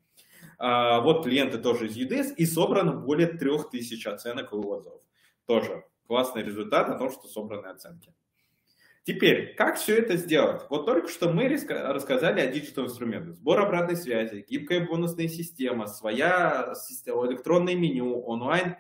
А, вот клиенты тоже из ю ди эс, и собрано более трех тысяч оценок и отзывов. Тоже классный результат о том, что собраны оценки. Теперь, как все это сделать? Вот только что мы рассказали о диджитал-инструментах. Сбор обратной связи, гибкая бонусная система, своя система, электронное меню, онлайн,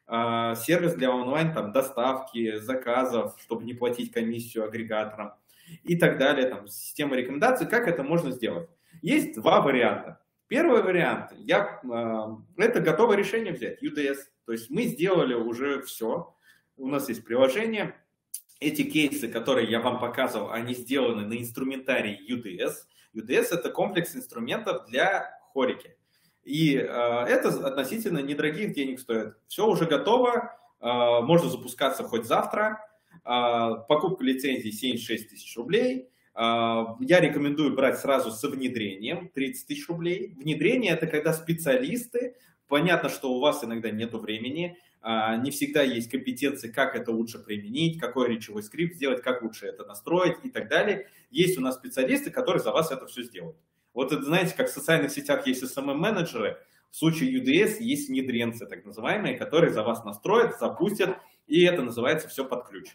э, сервис для онлайн там, доставки, заказов, чтобы не платить комиссию агрегаторам и так далее. Там, система рекомендаций. Как это можно сделать? Есть два варианта. Первый вариант, я, э, это готовое решение взять, ю ди эс. То есть мы сделали уже все. У нас есть приложение. Эти кейсы, которые я вам показывал, они сделаны на инструментарии ю ди эс. ю ди эс – это комплекс инструментов для хорики. И э, это относительно недорогих денег стоит. Все уже готово, э, можно запускаться хоть завтра. Э, покупка лицензии семьдесят шесть тысяч рублей. Э, я рекомендую брать сразу со внедрением тридцать тысяч рублей. Внедрение – это когда специалисты, понятно, что у вас иногда нет времени, не всегда есть компетенции, как это лучше применить, какой речевой скрипт сделать, как лучше это настроить и так далее. Есть у нас специалисты, которые за вас это все сделают. Вот это, знаете, как в социальных сетях есть эс эм эм-менеджеры, в случае ю ди эс есть внедренцы, так называемые, которые за вас настроят, запустят, и это называется все под ключ.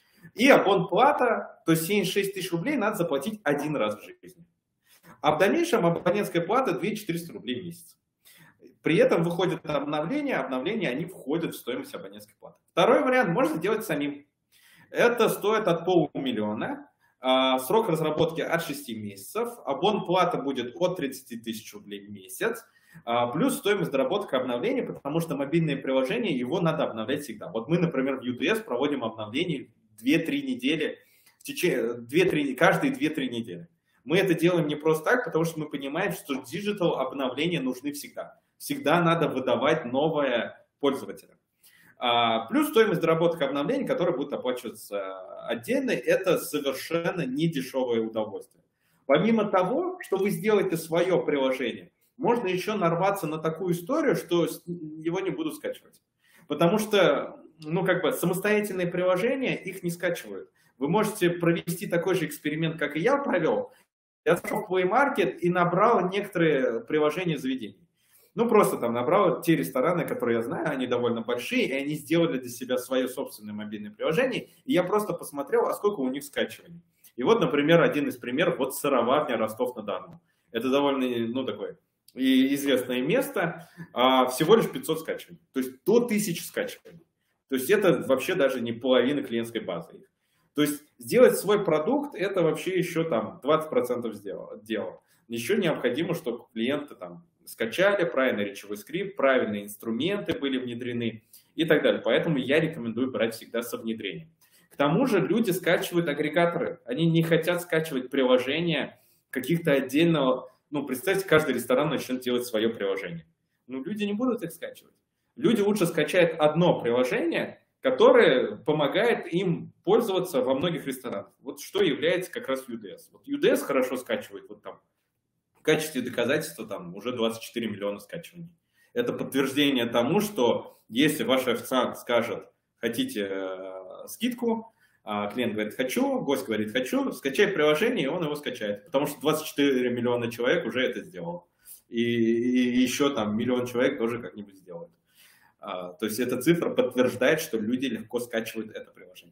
И абонплата, то есть семьдесят шесть тысяч рублей надо заплатить один раз в жизни. А в дальнейшем абонентская плата две тысячи четыреста рублей в месяц. При этом выходят обновления, обновления они входят в стоимость абонентской платы. Второй вариант можно делать самим. Это стоит от полумиллиона, срок разработки от шести месяцев, абонплата будет от тридцати тысяч рублей в месяц, плюс стоимость доработки обновления, потому что мобильное приложение, его надо обновлять всегда. Вот мы, например, в ю ди эс проводим обновления две-три недели, в течение, две-три, каждые две-три недели. Мы это делаем не просто так, потому что мы понимаем, что диджитал обновления нужны всегда. Всегда надо выдавать новое пользователям. А, плюс стоимость доработки обновлений, которая будет оплачиваться отдельно, это совершенно не дешевое удовольствие. Помимо того, что вы сделаете свое приложение, можно еще нарваться на такую историю, что его не будут скачивать. Потому что, ну, как бы самостоятельные приложения, их не скачивают. Вы можете провести такой же эксперимент, как и я провел. Я зашел в Play Market и набрал некоторые приложения заведений. Ну, просто там набрал те рестораны, которые я знаю, они довольно большие, и они сделали для себя свое собственное мобильное приложение, и я просто посмотрел, а сколько у них скачиваний. И вот, например, один из примеров, вот сыроварня Ростов-на-Дону. Это довольно, ну, такое и известное место, а всего лишь пятьсот скачиваний, то есть до тысячи скачиваний. То есть это вообще даже не половина клиентской базы их. То есть сделать свой продукт, это вообще еще там двадцать процентов дела. Еще необходимо, чтобы клиенты там скачали, правильный речевой скрипт, правильные инструменты были внедрены и так далее. Поэтому я рекомендую брать всегда со внедрением. К тому же люди скачивают агрегаторы. Они не хотят скачивать приложения каких-то отдельного... Ну, представьте, каждый ресторан начнет делать свое приложение. Ну, люди не будут их скачивать. Люди лучше скачают одно приложение, которое помогает им пользоваться во многих ресторанах. Вот что является как раз ю ди эс. Вот ю ди эс хорошо скачивает вот там. В качестве доказательства там уже двадцать четыре миллиона скачиваний. Это подтверждение тому, что если ваш официант скажет, хотите э, скидку, а клиент говорит хочу, гость говорит хочу, скачай приложение, и он его скачает. Потому что двадцать четыре миллиона человек уже это сделал. И, и еще там миллион человек тоже как-нибудь сделают. А, то есть эта цифра подтверждает, что люди легко скачивают это приложение.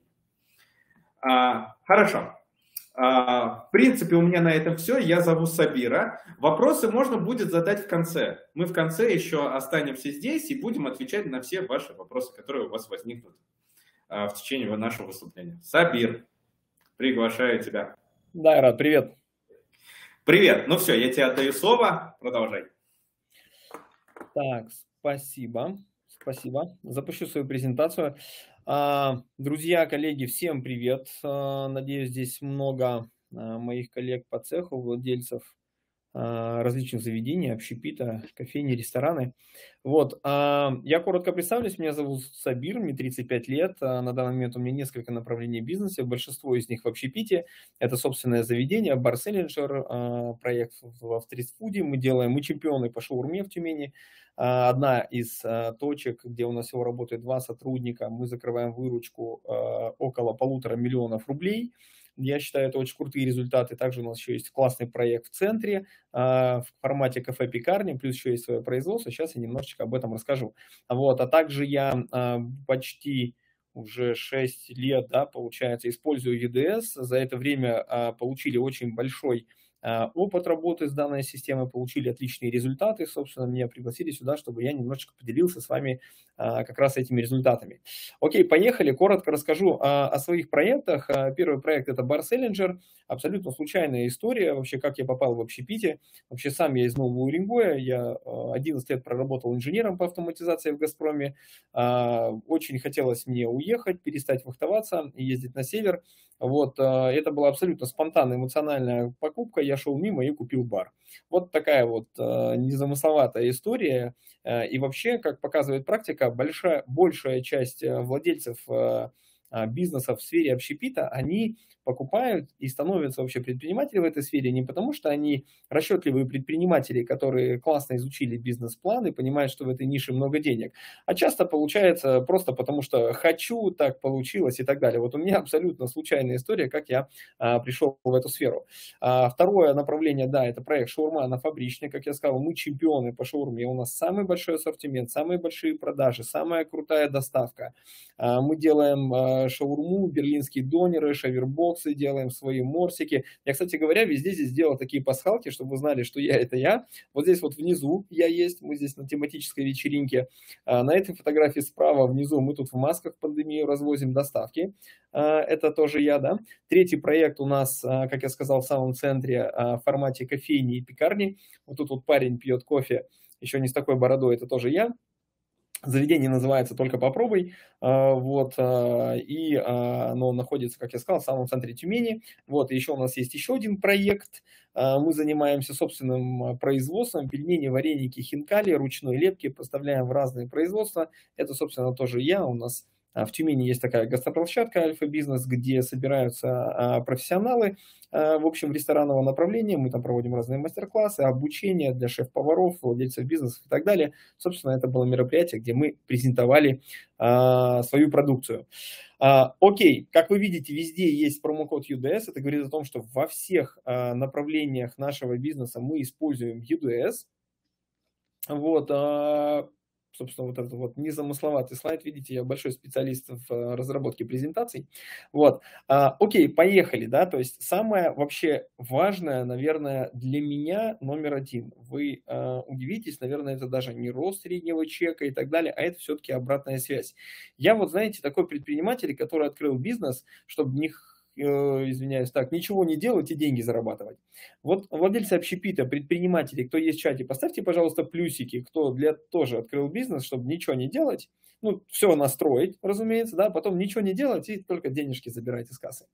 А, хорошо. В принципе, у меня на этом все. Я зову Сабира. Вопросы можно будет задать в конце. Мы в конце еще останемся здесь и будем отвечать на все ваши вопросы, которые у вас возникнут в течение нашего выступления. Сабир, приглашаю тебя. Да, Рад, привет. Привет. Ну все, я тебе отдаю слово. Продолжай. Так, спасибо. Спасибо. Запущу свою презентацию. А, Друзья, коллеги, всем привет. А, Надеюсь, здесь много а, моих коллег по цеху, владельцев а, различных заведений, общепита, кофейни, рестораны. Вот, а, я коротко представлюсь, меня зовут Сабир, мне тридцать пять лет, а, на данный момент у меня несколько направлений бизнеса, большинство из них в общепите, это собственное заведение, бар Селлинджер, а, проект в в стритфуде, мы делаем, мы чемпионы по шаурме в Тюмени. А, одна из а, точек, где у нас всего работает два сотрудника, мы закрываем выручку а, около полутора миллионов рублей. Я считаю, это очень крутые результаты. Также у нас еще есть классный проект в центре, а, в формате кафе-пекарни, плюс еще есть свое производство. Сейчас я немножечко об этом расскажу. Вот. А также я а, почти уже шесть лет, да, получается, использую ю ди эс. За это время а, получили очень большой а, опыт работы с данной системой, получили отличные результаты. Собственно, меня пригласили сюда, чтобы я немножечко поделился с вами а, как раз этими результатами. Окей, поехали. Коротко расскажу а, о своих проектах. А, Первый проект – это бар Селлинджер. Абсолютно случайная история, вообще, как я попал в общепите. Вообще, сам я из Нового Уренгоя. Я а, одиннадцать лет проработал инженером по автоматизации в «Газпроме». А, Очень хотелось мне уехать, перестать вахтоваться и ездить на север. Вот, а, это была абсолютно спонтанная эмоциональная покупка. Я шел мимо и купил бар. Вот такая вот а, незамысловатая история. А, И вообще, как показывает практика, большая, большая часть а, владельцев а, а, бизнеса в сфере общепита, они покупают и становятся вообще предпринимателями в этой сфере не потому, что они расчетливые предприниматели, которые классно изучили бизнес-план и понимают, что в этой нише много денег, а часто получается просто потому, что хочу, так получилось и так далее. Вот у меня абсолютно случайная история, как я а, пришел в эту сферу. А, второе направление, да, это проект «Шаурма на фабричной». Как я сказал, мы чемпионы по шаурме. У нас самый большой ассортимент, самые большие продажи, самая крутая доставка. А, мы делаем а, шаурму, берлинские донеры, шавербоксы, делаем свои морсики. Я, кстати говоря, везде здесь сделал такие пасхалки, чтобы вы знали, что я – это я. Вот здесь вот внизу я есть, мы здесь на тематической вечеринке. А, на этой фотографии справа внизу мы тут в масках в пандемию развозим доставки. А, это тоже я, да. Третий проект у нас, а, как я сказал, в самом центре, а, в формате кофейни и пекарни. Вот тут вот парень пьет кофе, еще не с такой бородой, это тоже я. Заведение называется «Только попробуй», вот, и оно находится, как я сказал, в самом центре Тюмени. Вот, еще у нас есть еще один проект. Мы занимаемся собственным производством пельмени, вареники, хинкали, ручной лепки, поставляем в разные производства. Это, собственно, тоже я. У нас в Тюмени есть такая гастроплощадка «Альфа-бизнес», где собираются профессионалы, в общем, ресторанного направления. Мы там проводим разные мастер-классы, обучение для шеф-поваров, владельцев бизнеса и так далее. Собственно, это было мероприятие, где мы презентовали а, свою продукцию. А, окей, как вы видите, везде есть промокод ю ди эс. Это говорит о том, что во всех а, направлениях нашего бизнеса мы используем ю ди эс. Вот, а, собственно, вот этот вот незамысловатый слайд, видите, я большой специалист в разработке презентаций. Вот, а, окей, поехали, да, то есть самое вообще важное, наверное, для меня номер один. Вы а, удивитесь, наверное, это даже не рост среднего чека и так далее, а это все-таки обратная связь. Я вот, знаете, такой предприниматель, который открыл бизнес, чтобы не извиняюсь, так, ничего не делать и деньги зарабатывать. Вот владельцы общепита, предприниматели, кто есть в чате, поставьте, пожалуйста, плюсики, кто для тоже открыл бизнес, чтобы ничего не делать, ну, все настроить, разумеется, да, потом ничего не делать и только денежки забирать из кассы.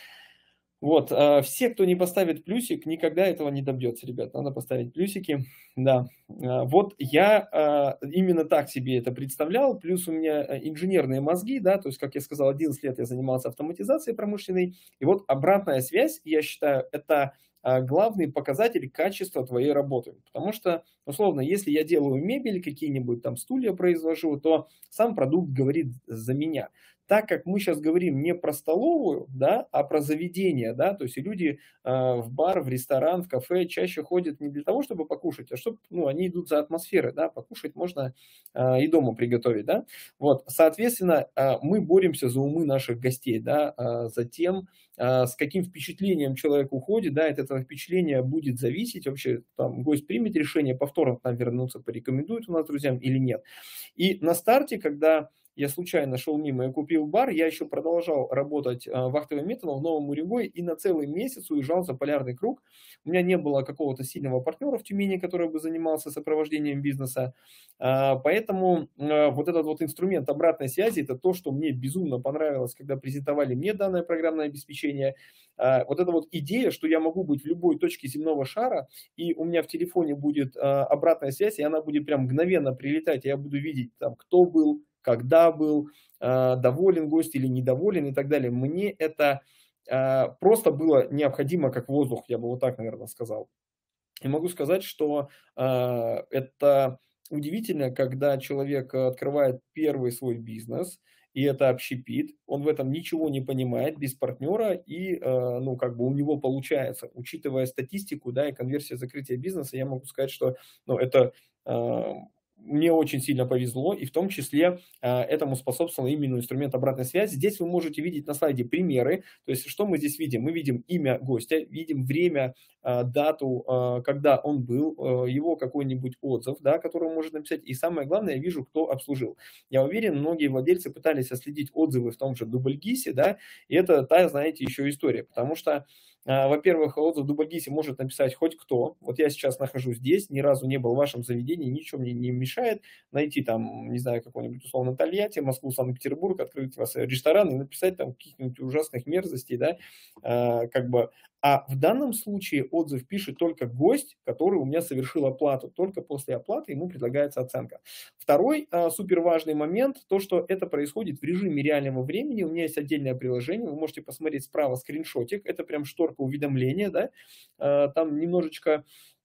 Вот, все, кто не поставит плюсик, никогда этого не добьется, ребят, надо поставить плюсики, да. Вот я именно так себе это представлял, плюс у меня инженерные мозги, да, то есть, как я сказал, одиннадцать лет я занимался автоматизацией промышленной, и вот обратная связь, я считаю, это главный показатель качества твоей работы, потому что, условно, если я делаю мебель, какие-нибудь там стулья произвожу, то сам продукт говорит за меня. Так как мы сейчас говорим не про столовую, да, а про заведение, да, то есть и люди э, в бар, в ресторан, в кафе чаще ходят не для того, чтобы покушать, а чтобы, ну, они идут за атмосферой, да, покушать можно э, и дома приготовить, да, вот, соответственно, э, мы боремся за умы наших гостей, да, э, за тем, э, с каким впечатлением человек уходит, да, от этого впечатления будет зависеть, вообще, там, гость примет решение повторно к нам вернуться, порекомендует у нас друзьям или нет. И на старте, когда я случайно шел мимо и купил бар, я еще продолжал работать вахтовым методом в Новом Уренгое и на целый месяц уезжал за полярный круг. У меня не было какого-то сильного партнера в Тюмени, который бы занимался сопровождением бизнеса. Поэтому вот этот вот инструмент обратной связи – это то, что мне безумно понравилось, когда презентовали мне данное программное обеспечение. Вот эта вот идея, что я могу быть в любой точке земного шара, и у меня в телефоне будет обратная связь, и она будет прям мгновенно прилетать, и я буду видеть, там, кто был, когда был, доволен гость или недоволен и так далее. Мне это просто было необходимо как воздух, я бы вот так, наверное, сказал. И могу сказать, что это удивительно, когда человек открывает первый свой бизнес, и это общепит, он в этом ничего не понимает, без партнера, и, ну, как бы у него получается. Учитывая статистику, да, и конверсия закрытия бизнеса, я могу сказать, что, ну, это мне очень сильно повезло, и в том числе этому способствовал именно инструмент обратной связи. Здесь вы можете видеть на слайде примеры, то есть что мы здесь видим? Мы видим имя гостя, видим время, дату, когда он был, его какой-нибудь отзыв, да, который он может написать, и самое главное, я вижу, кто обслужил. Я уверен, многие владельцы пытались отследить отзывы в том же Дубльгисе, да, и это та, знаете, еще история, потому что, во-первых, отзыв в Дубльгисе может написать хоть кто. Вот я сейчас нахожусь здесь, ни разу не был в вашем заведении, ничего мне не мешает найти там, не знаю, какой-нибудь условно Тольятти, Москву, Санкт-Петербург, открыть у вас ресторан и написать там каких-нибудь ужасных мерзостей, да, как бы. А в данном случае отзыв пишет только гость, который у меня совершил оплату. Только после оплаты ему предлагается оценка. Второй а, супер важный момент, то, что это происходит в режиме реального времени. У меня есть отдельное приложение, вы можете посмотреть справа скриншотик. Это прям шторка уведомления, да. А, там немножечко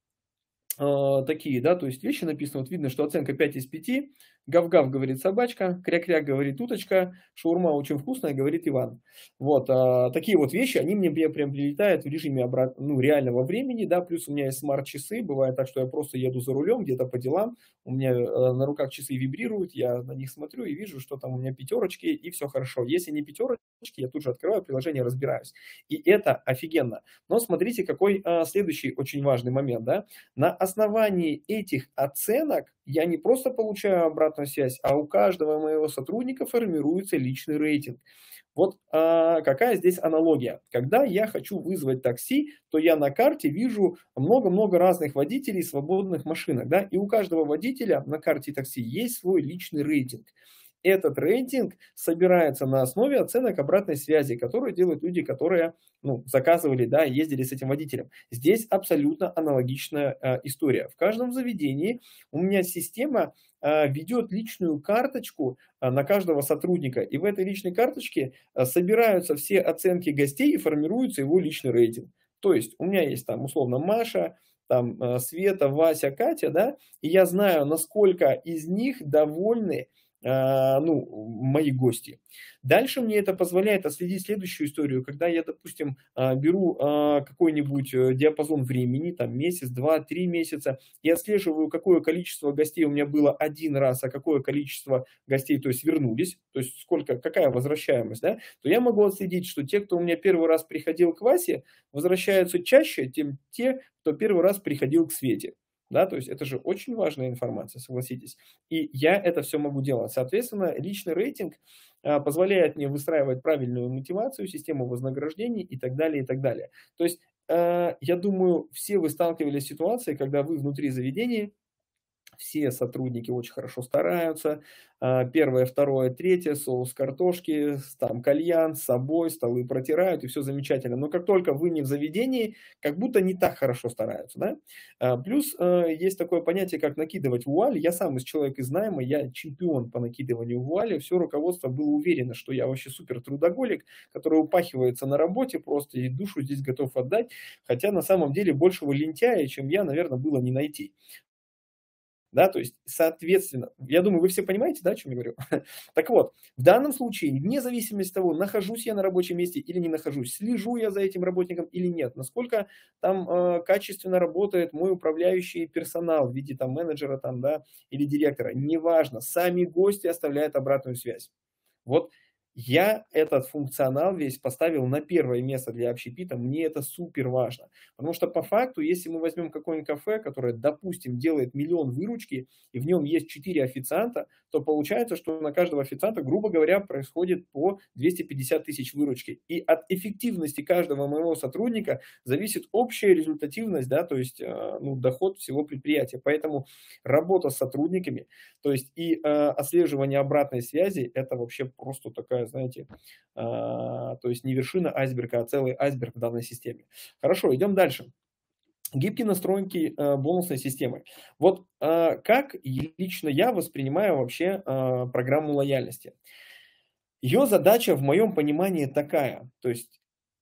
а, такие, да, то есть вещи написаны. Вот видно, что оценка пять из пяти. Гав-гав, говорит собачка, кря-кря, говорит уточка, шаурма очень вкусная, говорит Иван. Вот, а, такие вот вещи, они мне прям прилетают в режиме обрат... ну, реального времени, да, плюс у меня есть смарт-часы, бывает так, что я просто еду за рулем где-то по делам, у меня а, на руках часы вибрируют, я на них смотрю и вижу, что там у меня пятерочки, и все хорошо. Если не пятерочки, я тут же открываю приложение, разбираюсь. И это офигенно. Но смотрите, какой а, следующий очень важный момент, да, на основании этих оценок я не просто получаю обратную связь, а у каждого моего сотрудника формируется личный рейтинг. Вот а, какая здесь аналогия. Когда я хочу вызвать такси, то я на карте вижу много-много разных водителей свободных машинок, да, и у каждого водителя на карте такси есть свой личный рейтинг. Этот рейтинг собирается на основе оценок обратной связи, которые делают люди, которые, ну, заказывали, да, ездили с этим водителем. Здесь абсолютно аналогичная э, история. В каждом заведении у меня система э, ведет личную карточку э, на каждого сотрудника, и в этой личной карточке э, собираются все оценки гостей и формируется его личный рейтинг. То есть у меня есть там условно Маша, там э, Света, Вася, Катя, да, и я знаю, насколько из них довольны ну, мои гости. Дальше мне это позволяет отследить следующую историю, когда я, допустим, беру какой-нибудь диапазон времени, там месяц, два, три месяца, и отслеживаю, какое количество гостей у меня было один раз, а какое количество гостей, то есть вернулись, то есть сколько, какая возвращаемость, да, то я могу отследить, что те, кто у меня первый раз приходил к Васе, возвращаются чаще, чем те, кто первый раз приходил к Свете. Да, то есть это же очень важная информация, согласитесь. И я это все могу делать. Соответственно, личный рейтинг а, позволяет мне выстраивать правильную мотивацию, систему вознаграждений и так далее, и так далее. То есть, а, я думаю, все вы сталкивались с ситуацией, когда вы внутри заведения, все сотрудники очень хорошо стараются. Первое, второе, третье, соус картошки, там кальян с собой, столы протирают, и все замечательно. Но как только вы не в заведении, как будто не так хорошо стараются. Да? Плюс есть такое понятие, как накидывать вуаль. Я сам из человека из найма, я чемпион по накидыванию вуали. Все руководство было уверено, что я вообще супер трудоголик, который упахивается на работе просто и душу здесь готов отдать. Хотя на самом деле большего лентяя, чем я, наверное, было не найти. Да, то есть, соответственно, я думаю, вы все понимаете, да, о чем я говорю? Так вот, в данном случае, вне зависимости от того, нахожусь я на рабочем месте или не нахожусь, слежу я за этим работником или нет, насколько там э, качественно работает мой управляющий персонал в виде там менеджера там, да, или директора, неважно, сами гости оставляют обратную связь. Вот Я этот функционал весь поставил на первое место для общепита, мне это супер важно. Потому что по факту, если мы возьмем какое-нибудь кафе, которое, допустим, делает миллион выручки, и в нем есть четыре официанта, то получается, что на каждого официанта, грубо говоря, происходит по двести пятьдесят тысяч выручки. И от эффективности каждого моего сотрудника зависит общая результативность, да, то есть э, ну, доход всего предприятия. Поэтому работа с сотрудниками, то есть и э, отслеживание обратной связи, это вообще просто такая, знаете, а, то есть не вершина айсберга, а целый айсберг в данной системе. Хорошо, идем дальше. Гибкие настройки э, бонусной системы. Вот э, как лично я воспринимаю вообще э, программу лояльности. Ее задача в моем понимании такая, то есть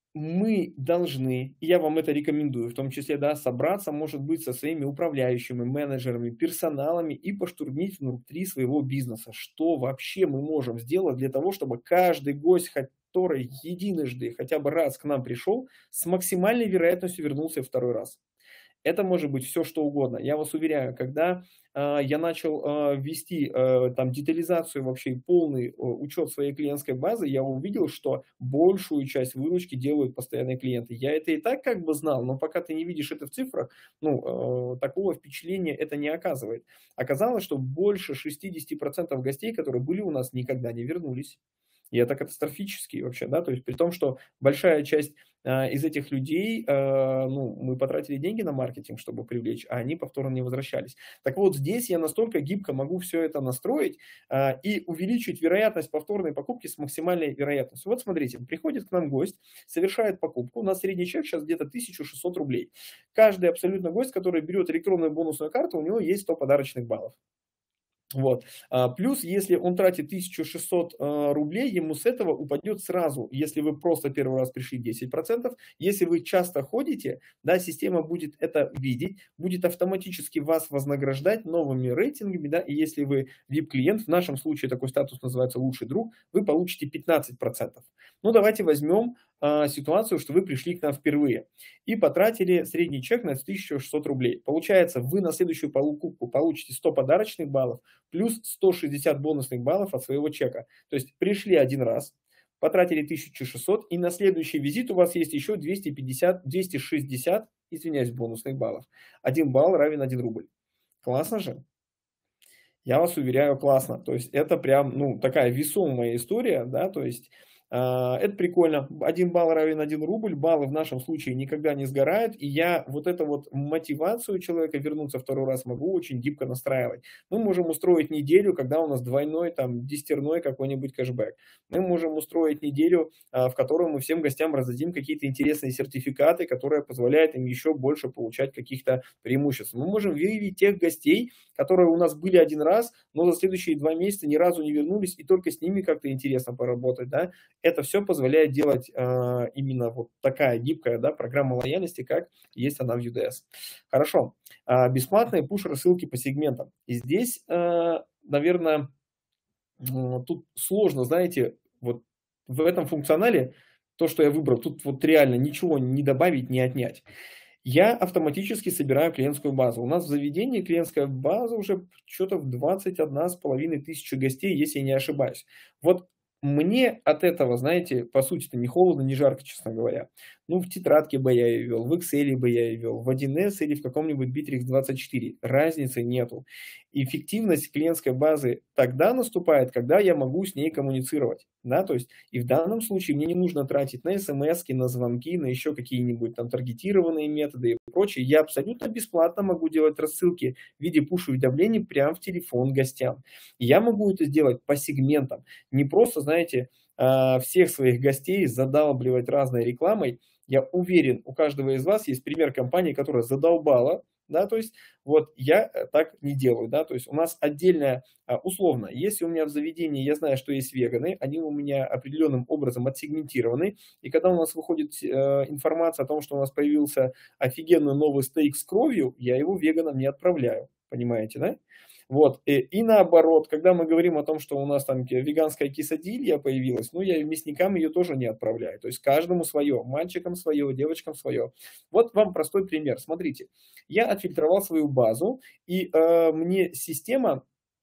мы должны, и я вам это рекомендую, в том числе, да, собраться, может быть, со своими управляющими, менеджерами, персоналами и поштурмить внутри своего бизнеса. Что вообще мы можем сделать для того, чтобы каждый гость, который единожды хотя бы раз к нам пришел, с максимальной вероятностью вернулся второй раз. Это может быть все, что угодно. Я вас уверяю, когда э, я начал э, вести э, там детализацию, вообще полный э, учет своей клиентской базы, я увидел, что большую часть выручки делают постоянные клиенты. Я это и так как бы знал, но пока ты не видишь это в цифрах, ну, э, такого впечатления это не оказывает. Оказалось, что больше шестьдесят процентов гостей, которые были у нас, никогда не вернулись. И это катастрофически вообще, да, то есть при том, что большая часть а, из этих людей, а, ну, мы потратили деньги на маркетинг, чтобы привлечь, а они повторно не возвращались. Так вот, здесь я настолько гибко могу все это настроить а, и увеличить вероятность повторной покупки с максимальной вероятностью. Вот смотрите, приходит к нам гость, совершает покупку, у нас средний чек сейчас где-то тысяча шестьсот рублей. Каждый абсолютно гость, который берет электронную бонусную карту, у него есть сто подарочных баллов. Вот. А, плюс, если он тратит тысячу шестьсот а, рублей, ему с этого упадет сразу, если вы просто первый раз пришли, десять процентов. Если вы часто ходите, да, система будет это видеть, будет автоматически вас вознаграждать новыми рейтингами, да, и если вы ви ай пи-клиент, в нашем случае такой статус называется «лучший друг», вы получите пятнадцать процентов. Ну, давайте возьмем а, ситуацию, что вы пришли к нам впервые и потратили средний чек на тысячу шестьсот рублей. Получается, вы на следующую покупку получите сто подарочных баллов, плюс сто шестьдесят бонусных баллов от своего чека. То есть пришли один раз, потратили тысячу шестьсот, и на следующий визит у вас есть еще двести пятьдесят, двести шестьдесят, извиняюсь, бонусных баллов. Один балл равен один рубль. Классно же? Я вас уверяю, классно. То есть это прям, ну, такая весомая история, да, то есть это прикольно. Один балл равен один рубль. Баллы в нашем случае никогда не сгорают. И я вот эту вот мотивацию человека вернуться второй раз могу очень гибко настраивать. Мы можем устроить неделю, когда у нас двойной, там, десятерной какой-нибудь кэшбэк. Мы можем устроить неделю, в которой мы всем гостям раздадим какие-то интересные сертификаты, которые позволяют им еще больше получать каких-то преимуществ. Мы можем выявить тех гостей, которые у нас были один раз, но за следующие два месяца ни разу не вернулись, и только с ними как-то интересно поработать, да. Это все позволяет делать э, именно вот такая гибкая, да, программа лояльности, как есть она в ю ди эс. Хорошо. А, бесплатные пуш-рассылки по сегментам. И здесь, э, наверное, э, тут сложно, знаете, вот в этом функционале то, что я выбрал, тут вот реально ничего не добавить, не отнять. Я автоматически собираю клиентскую базу. У нас в заведении клиентская база уже что-то в двадцать одна с половиной тысячи гостей, если я не ошибаюсь. Вот мне от этого, знаете, по сути-то не холодно, не жарко, честно говоря. Ну, в тетрадке бы я ее вел, в Excel бы я ее вел, в один эс или в каком-нибудь Bittrex двадцать четыре. Разницы нету. Эффективность клиентской базы тогда наступает, когда я могу с ней коммуницировать. Да? То есть, и в данном случае мне не нужно тратить на смс, на звонки, на еще какие-нибудь там таргетированные методы и прочее. Я абсолютно бесплатно могу делать рассылки в виде пуш-уведомлений прямо в телефон гостям. И я могу это сделать по сегментам. Не просто, знаете, всех своих гостей задалбливать разной рекламой. Я уверен, у каждого из вас есть пример компании, которая задолбала, да, то есть вот я так не делаю, да, то есть у нас отдельная, условно, если у меня в заведении, я знаю, что есть веганы, они у меня определенным образом отсегментированы, и когда у нас выходит э, информация о том, что у нас появился офигенный новый стейк с кровью, я его веганам не отправляю, понимаете, да? Вот, и, и наоборот, когда мы говорим о том, что у нас там веганская кисадилья появилась, ну, я мясникам ее тоже не отправляю. То есть каждому свое, мальчикам свое, девочкам свое. Вот вам простой пример. Смотрите, я отфильтровал свою базу, и э, мне система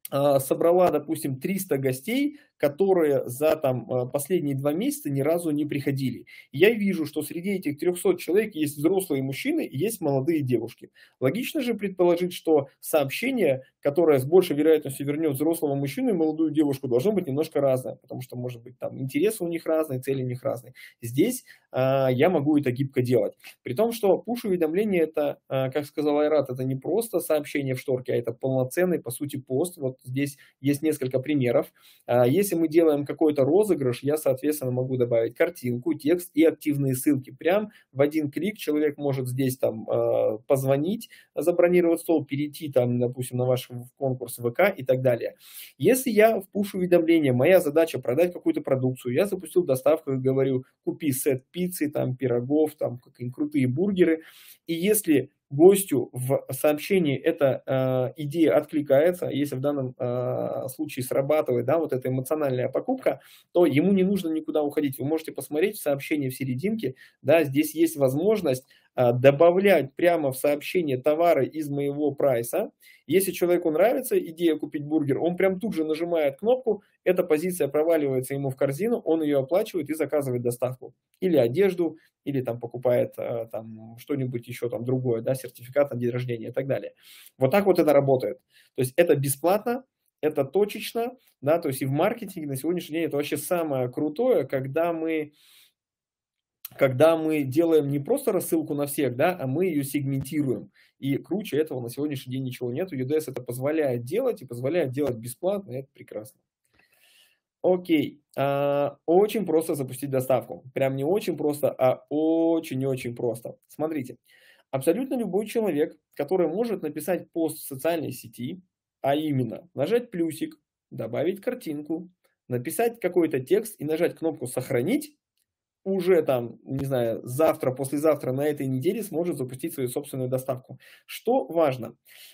собрала, допустим, триста гостей, которые за там последние два месяца ни разу не приходили. Я вижу, что среди этих трёхсот человек есть взрослые мужчины и есть молодые девушки. Логично же предположить, что сообщение, которое с большей вероятностью вернет взрослого мужчину и молодую девушку, должно быть немножко разное, потому что, может быть, там интересы у них разные, цели у них разные. Здесь а, я могу это гибко делать. При том, что пуш-уведомление это, а, как сказал Айрат, это не просто сообщение в шторке, а это полноценный, по сути, пост. Вот здесь есть несколько примеров. А, если мы делаем какой-то розыгрыш, я, соответственно, могу добавить картинку, текст и активные ссылки. Прям в один клик человек может здесь там а, позвонить, забронировать стол, перейти там, допустим, на ваш конкурс в ВК и так далее. Если я в пуш-уведомление, моя задача продать какую-то продукцию, я запустил доставку и говорю, купи сет пиццы, там, пирогов, там, какие-нибудь крутые бургеры. И если гостю в сообщении эта э, идея откликается, если в данном э, случае срабатывает, да, вот эта эмоциональная покупка, то ему не нужно никуда уходить. Вы можете посмотреть в сообщении в серединке, да, здесь есть возможность э, добавлять прямо в сообщение товары из моего прайса. Если человеку нравится идея купить бургер, он прям тут же нажимает кнопку, эта позиция проваливается ему в корзину, он ее оплачивает и заказывает доставку. Или одежду, или там покупает там что-нибудь еще там другое, да, сертификат на день рождения и так далее. Вот так вот это работает. То есть это бесплатно, это точечно, да, то есть и в маркетинге на сегодняшний день это вообще самое крутое, когда мы, когда мы делаем не просто рассылку на всех, да, а мы ее сегментируем. И круче этого на сегодняшний день ничего нет. ю ди эс это позволяет делать и позволяет делать бесплатно, и это прекрасно. Окей, а, очень просто запустить доставку. Прям не очень просто, а очень-очень просто. Смотрите, абсолютно любой человек, который может написать пост в социальной сети, а именно нажать плюсик, добавить картинку, написать какой-то текст и нажать кнопку «Сохранить», уже там, не знаю, завтра, послезавтра, на этой неделе сможет запустить свою собственную доставку. Что важно?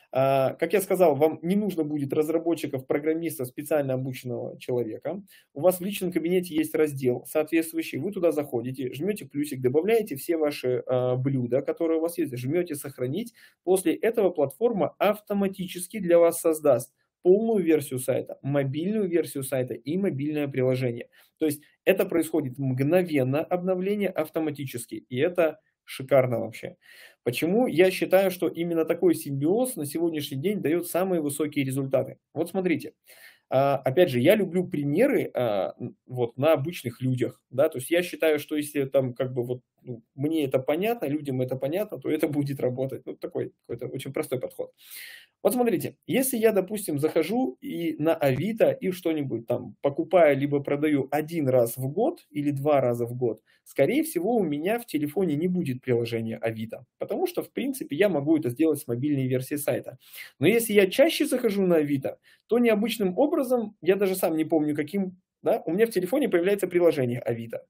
Как я сказал, вам не нужно будет разработчиков, программистов, специально обученного человека. У вас в личном кабинете есть раздел соответствующий. Вы туда заходите, жмете плюсик, добавляете все ваши блюда, которые у вас есть, жмете «Сохранить». После этого платформа автоматически для вас создаст полную версию сайта, мобильную версию сайта и мобильное приложение. То есть это происходит мгновенно, обновление автоматически, и это шикарно вообще. Почему я считаю, что именно такой симбиоз на сегодняшний день дает самые высокие результаты? Вот смотрите. Опять же, я люблю примеры вот, на обычных людях, да, то есть я считаю, что если там как бы вот ну, мне это понятно, людям это понятно, то это будет работать. Ну, такой какой-то очень простой подход. Вот смотрите, если я, допустим, захожу и на Авито и что-нибудь там покупаю, либо продаю один раз в год или два раза в год, скорее всего, у меня в телефоне не будет приложения Авито, потому что, в принципе, я могу это сделать с мобильной версии сайта. Но если я чаще захожу на Авито, то необычным образом, я даже сам не помню каким, да, у меня в телефоне появляется приложение Авито.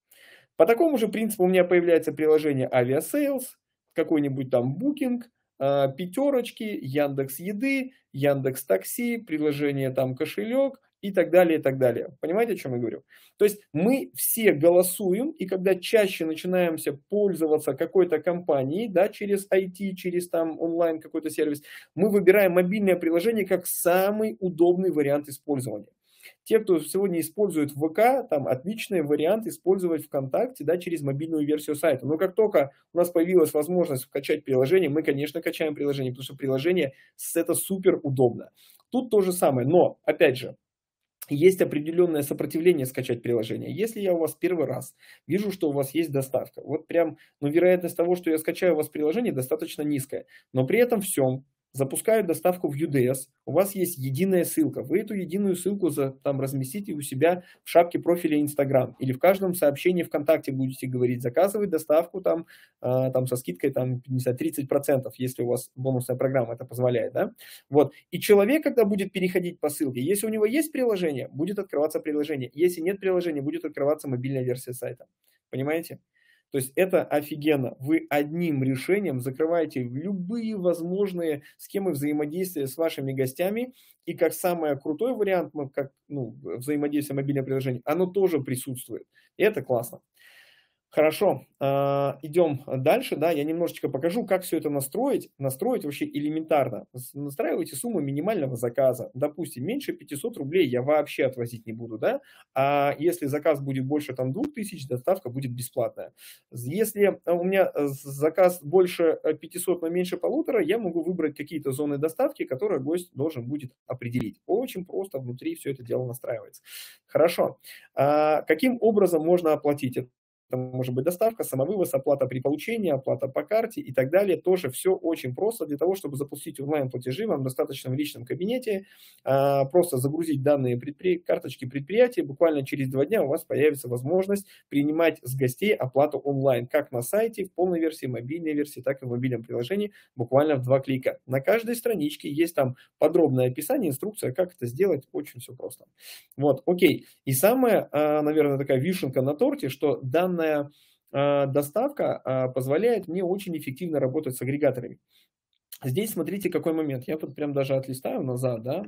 По такому же принципу у меня появляется приложение Aviasales, какой-нибудь там Booking, пятерочки, Яндекс Еды, Яндекс Такси, приложение там кошелек и так далее, и так далее. Понимаете, о чем я говорю? То есть мы все голосуем, и когда чаще начинаемся пользоваться какой-то компанией, да, через ай ти, через там онлайн какой-то сервис, мы выбираем мобильное приложение как самый удобный вариант использования. Те, кто сегодня использует ВК, там отличный вариант использовать ВКонтакте, да, через мобильную версию сайта. Но как только у нас появилась возможность скачать приложение, мы, конечно, качаем приложение, потому что приложение это супер удобно. Тут то же самое, но, опять же, есть определенное сопротивление скачать приложение. Если я у вас первый раз вижу, что у вас есть доставка, вот прям, ну, вероятность того, что я скачаю у вас приложение, достаточно низкая. Но при этом всем запускаю доставку в ю ди эс, у вас есть единая ссылка. Вы эту единую ссылку за, там, разместите у себя в шапке профиля Instagram или в каждом сообщении ВКонтакте будете говорить, заказывать доставку там, э, там со скидкой там, не знаю, тридцать процентов, если у вас бонусная программа это позволяет. Да? Вот. И человек, когда будет переходить по ссылке, если у него есть приложение, будет открываться приложение. Если нет приложения, будет открываться мобильная версия сайта. Понимаете? То есть это офигенно. Вы одним решением закрываете любые возможные схемы взаимодействия с вашими гостями. И как самый крутой вариант, как ну, взаимодействие мобильного приложения, оно тоже присутствует. И это классно. Хорошо, а, идем дальше, да, я немножечко покажу, как все это настроить. Настроить вообще элементарно. С- Настраивайте сумму минимального заказа. Допустим, меньше пятисот рублей я вообще отвозить не буду, да, а если заказ будет больше там двух тысяч, доставка будет бесплатная. Если у меня э, заказ больше э, пятисот, но меньше полутора, я могу выбрать какие-то зоны доставки, которые гость должен будет определить. Очень просто внутри все это дело настраивается. Хорошо. А каким образом можно оплатить это? Это может быть доставка, самовывоз, оплата при получении, оплата по карте и так далее. Тоже все очень просто. Для того, чтобы запустить онлайн-платежи, вам достаточно в личном кабинете а, просто загрузить данные предпри... карточки предприятия. Буквально через два дня у вас появится возможность принимать с гостей оплату онлайн, как на сайте, в полной версии, мобильной версии, так и в мобильном приложении, буквально в два клика. На каждой страничке есть там подробное описание, инструкция, как это сделать. Очень все просто. Вот, окей. И самая, а, наверное, такая вишенка на торте, что данная а, доставка а, позволяет мне очень эффективно работать с агрегаторами. Здесь смотрите, какой момент. Я тут прям даже отлистаю назад, да.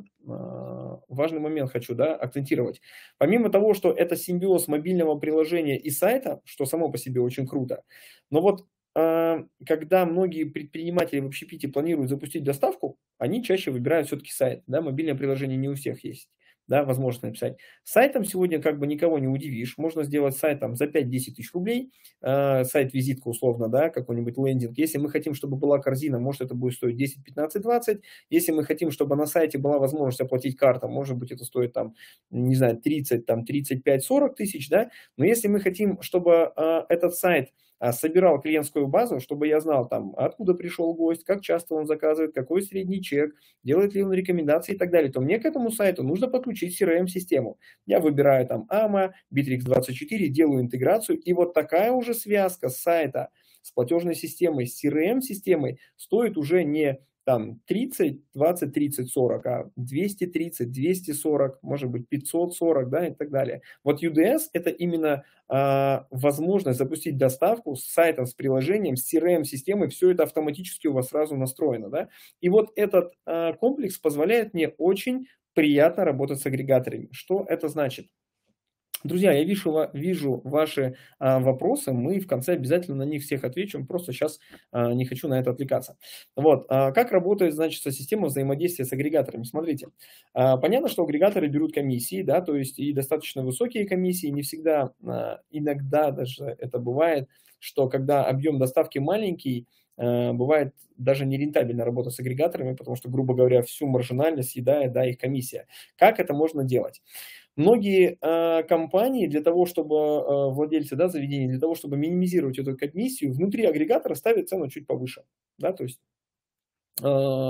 А, Важный момент хочу, да, акцентировать. Помимо того, что это симбиоз мобильного приложения и сайта, что само по себе очень круто, но вот а, когда многие предприниматели в общепите планируют запустить доставку, они чаще выбирают все-таки сайт, да, мобильное приложение не у всех есть. Да, возможность написать. Сайтом сегодня как бы никого не удивишь. Можно сделать сайт там за пять-десять тысяч рублей, э, сайт-визитка условно, да, какой-нибудь лендинг. Если мы хотим, чтобы была корзина, может это будет стоить десять, пятнадцать, двадцать. Если мы хотим, чтобы на сайте была возможность оплатить картой, может быть это стоит там, не знаю, тридцать, там, тридцать пять, сорок тысяч, да. Но если мы хотим, чтобы э, этот сайт собирал клиентскую базу, чтобы я знал, там, откуда пришел гость, как часто он заказывает, какой средний чек, делает ли он рекомендации и так далее, то мне к этому сайту нужно подключить си ар эм-систему. Я выбираю там ама, битрикс двадцать четыре, делаю интеграцию, и вот такая уже связка сайта с платежной системой, с си ар эм-системой стоит уже не там тридцать, двадцать, тридцать, сорок, а двести тридцать, двести сорок, может быть пятьсот сорок, да, и так далее. Вот ю ди эс это именно а, возможность запустить доставку с сайтом, с приложением, с си ар эм-системой, все это автоматически у вас сразу настроено, да. И вот этот а, комплекс позволяет мне очень приятно работать с агрегаторами. Что это значит? Друзья, я вижу, вижу ваши а, вопросы, мы в конце обязательно на них всех отвечу, просто сейчас а, не хочу на это отвлекаться. Вот, а, как работает, значит, система взаимодействия с агрегаторами? Смотрите, а, понятно, что агрегаторы берут комиссии, да, то есть и достаточно высокие комиссии, не всегда, а, иногда даже это бывает, что когда объем доставки маленький, а, бывает даже нерентабельно работать с агрегаторами, потому что, грубо говоря, всю маржинальность съедает, да, их комиссия. Как это можно делать? Многие э, компании для того, чтобы э, владельцы, да, заведений, для того, чтобы минимизировать эту комиссию, внутри агрегатора ставят цену чуть повыше. Да, то есть, э,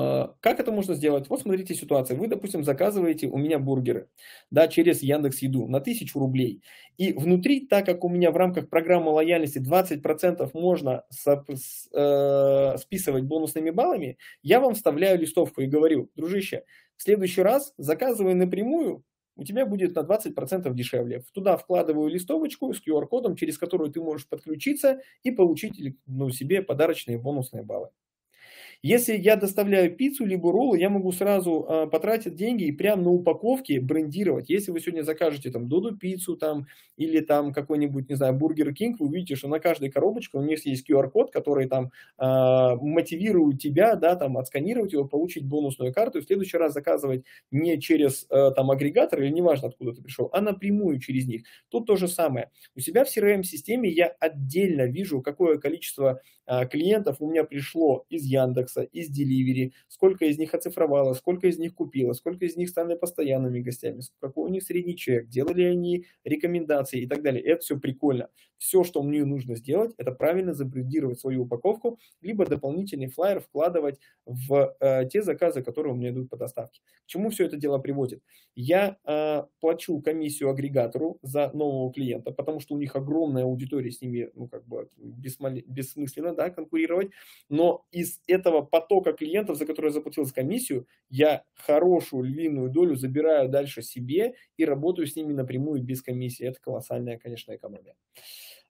как это можно сделать? Вот смотрите ситуация. Вы, допустим, заказываете у меня бургеры, да, через Яндекс.Еду на тысячу рублей. И внутри, так как у меня в рамках программы лояльности двадцать процентов можно соп- с, э, списывать бонусными баллами, я вам вставляю листовку и говорю: дружище, в следующий раз заказывай напрямую, у тебя будет на двадцать процентов дешевле. Туда вкладываю листовочку с ку ар кодом, через которую ты можешь подключиться и получить, ну, себе подарочные бонусные баллы. Если я доставляю пиццу либо роллы, я могу сразу э, потратить деньги и прямо на упаковке брендировать. Если вы сегодня закажете там Додо пиццу там, или там какой-нибудь, не знаю, Бургер Кинг, вы увидите, что на каждой коробочке у них есть ку ар код, который там э, мотивирует тебя, да, там отсканировать его, получить бонусную карту и в следующий раз заказывать не через э, там агрегатор или неважно откуда ты пришел, а напрямую через них. Тут то же самое. У себя в си ар эм-системе я отдельно вижу, какое количество э, клиентов у меня пришло из Яндекса, из Delivery, сколько из них оцифровало, сколько из них купило, сколько из них стали постоянными гостями, какой у них средний чек, делали они рекомендации и так далее. Это все прикольно. Все, что мне нужно сделать, это правильно забрендировать свою упаковку, либо дополнительный флаер вкладывать в э, те заказы, которые у меня идут по доставке. К чему все это дело приводит? Я э, плачу комиссию агрегатору за нового клиента, потому что у них огромная аудитория, с ними, ну, как бы бессмысленно, да, конкурировать, но из этого потока клиентов, за которые я заплатил за комиссию, я хорошую львиную долю забираю дальше себе и работаю с ними напрямую без комиссии. Это колоссальная, конечно, экономия.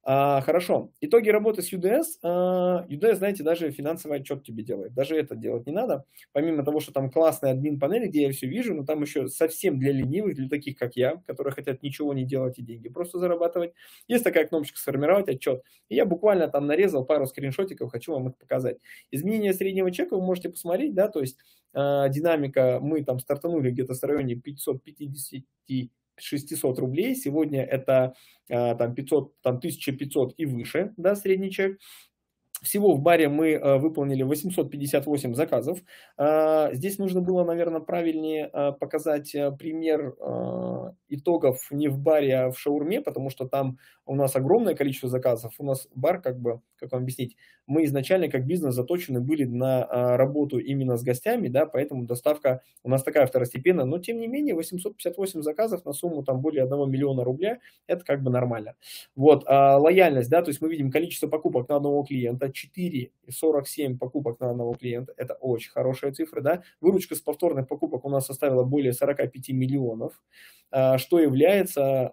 А, хорошо. Итоги работы с ю ди эс. А, ю ди эс, знаете, даже финансовый отчет тебе делает. Даже это делать не надо. Помимо того, что там классная админ-панель, где я все вижу, но там еще совсем для ленивых, для таких, как я, которые хотят ничего не делать и деньги просто зарабатывать. Есть такая кнопочка «Сформировать отчет». И я буквально там нарезал пару скриншотиков, хочу вам их показать. Изменение среднего чека вы можете посмотреть, да, то есть э, динамика, мы там стартанули где-то в районе пятьсот пятьдесят шестьсот рублей, сегодня это э, там пятьсот, там тысяча пятьсот и выше, да, средний чек. Всего в баре мы э, выполнили восемьсот пятьдесят восемь заказов. Э, здесь нужно было, наверное, правильнее э, показать э, пример э, итогов не в баре, а в шаурме, потому что там у нас огромное количество заказов. У нас бар, как бы, как вам объяснить, мы изначально как бизнес заточены были на э, работу именно с гостями, да, поэтому доставка у нас такая второстепенная, но тем не менее восемьсот пятьдесят восемь заказов на сумму там более одного миллиона рубля, это как бы нормально. Вот, а лояльность, да, то есть мы видим количество покупок на одного клиента, четыре сорок семь покупок на одного клиента, это очень хорошая цифра, да, выручка с повторных покупок у нас составила более сорок пять миллионов, что является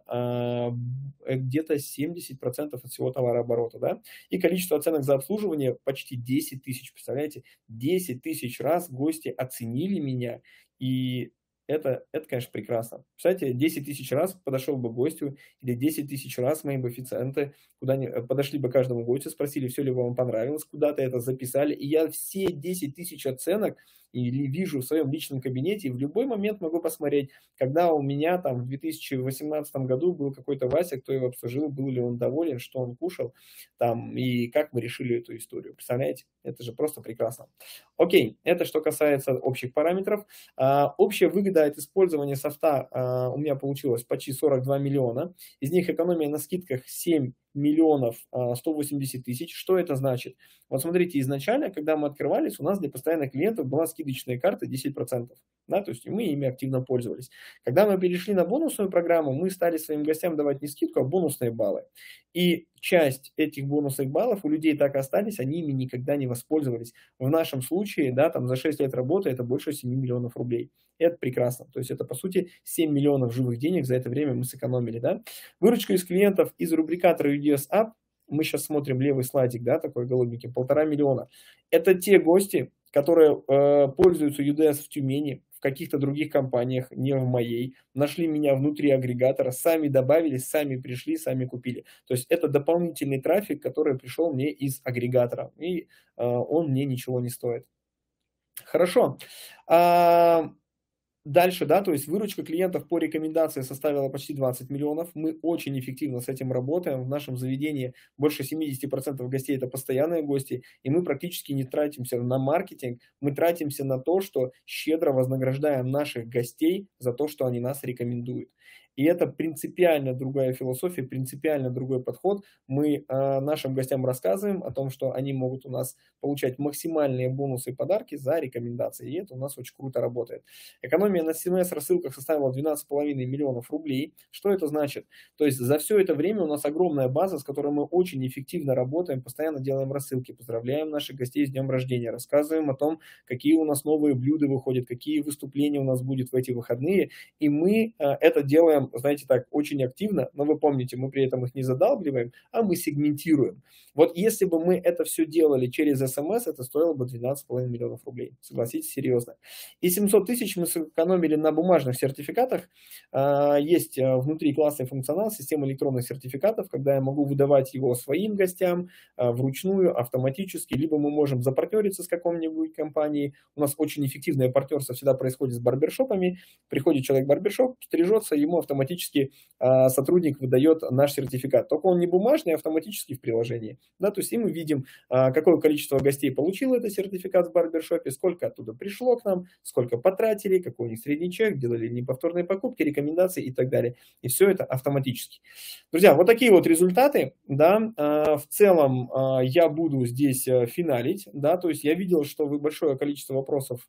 где-то семьдесят процентов от всего товарооборота, да, и количество оценок за обслуживание почти десять тысяч, представляете, десять тысяч раз гости оценили меня, и Это, это, конечно, прекрасно. Кстати, десять тысяч раз подошел бы гостю, или десять тысяч раз мои бы официанты куда подошли бы каждому гостю, спросили, все ли вам понравилось, куда-то это записали. И я все десять тысяч оценок или вижу в своем личном кабинете, и в любой момент могу посмотреть, когда у меня там в две тысячи восемнадцатом году был какой-то Вася, кто его обслужил, был ли он доволен, что он кушал, там, и как мы решили эту историю. Представляете? Это же просто прекрасно. Окей, это что касается общих параметров. А, общая выгода от использования софта а, у меня получилось почти сорок два миллиона. Из них экономия на скидках семь миллионов сто восемьдесят тысяч. Что это значит? Вот смотрите, изначально, когда мы открывались, у нас для постоянных клиентов была скидочная карта десять процентов. Да, то есть мы ими активно пользовались. Когда мы перешли на бонусную программу, мы стали своим гостям давать не скидку, а бонусные баллы. И часть этих бонусных баллов у людей так и остались, они ими никогда не воспользовались. В нашем случае, да, там за шесть лет работы это больше семи миллионов рублей. Это прекрасно. То есть это, по сути, семь миллионов живых денег за это время мы сэкономили, да. Выручка из клиентов из рубрикатора ю ди эс App, мы сейчас смотрим левый слайдик, да, такой голубенький, полтора миллиона. Это те гости, которые э, пользуются ю ди эс в Тюмени, в каких-то других компаниях, не в моей, нашли меня внутри агрегатора, сами добавились, сами пришли, сами купили. То есть это дополнительный трафик, который пришел мне из агрегатора, и э, он мне ничего не стоит. Хорошо. А, Дальше, да, то есть выручка клиентов по рекомендации составила почти двадцать миллионов. Мы очень эффективно с этим работаем. В нашем заведении больше семьдесят процентов гостей это постоянные гости, и мы практически не тратимся на маркетинг, мы тратимся на то, что щедро вознаграждаем наших гостей за то, что они нас рекомендуют. И это принципиально другая философия, принципиально другой подход. Мы э, нашим гостям рассказываем о том, что они могут у нас получать максимальные бонусы и подарки за рекомендации. И это у нас очень круто работает. Экономия на эс эм эс-рассылках составила двенадцать с половиной миллионов рублей. Что это значит? То есть за все это время у нас огромная база, с которой мы очень эффективно работаем, постоянно делаем рассылки, поздравляем наших гостей с днем рождения, рассказываем о том, какие у нас новые блюда выходят, какие выступления у нас будут в эти выходные. И мы э, это делаем, знаете, так, очень активно, но вы помните, мы при этом их не задалбливаем, а мы сегментируем. Вот если бы мы это все делали через эс эм эс, это стоило бы двенадцать с половиной миллионов рублей. Согласитесь, серьезно. И семьсот тысяч мы сэкономили на бумажных сертификатах. Есть внутри классный функционал, система электронных сертификатов, когда я могу выдавать его своим гостям вручную, автоматически, либо мы можем запартнериться с какой-нибудь компанией. У нас очень эффективное партнерство всегда происходит с барбершопами. Приходит человек в барбершоп, стрижется, ему автоматически автоматически а, сотрудник выдает наш сертификат. Только он не бумажный, а автоматически в приложении. Да, то есть и мы видим, а, какое количество гостей получило этот сертификат в барбершопе, сколько оттуда пришло к нам, сколько потратили, какой у них средний чек, делали неповторные покупки, рекомендации и так далее. И все это автоматически. Друзья, вот такие вот результаты. Да, а, в целом а, я буду здесь финалить. Да, то есть я видел, что вы большое количество вопросов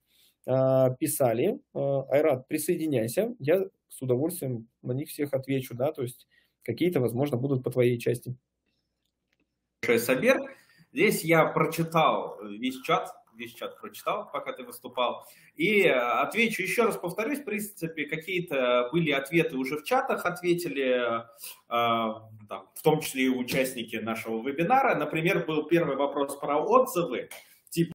писали. Айрат, присоединяйся. Я с удовольствием на них всех отвечу, да, то есть какие-то, возможно, будут по твоей части. Сабир, здесь я прочитал весь чат, весь чат прочитал, пока ты выступал. И отвечу еще раз, повторюсь, в принципе, какие-то были ответы уже в чатах, ответили, там, в том числе и участники нашего вебинара. Например, был первый вопрос про отзывы.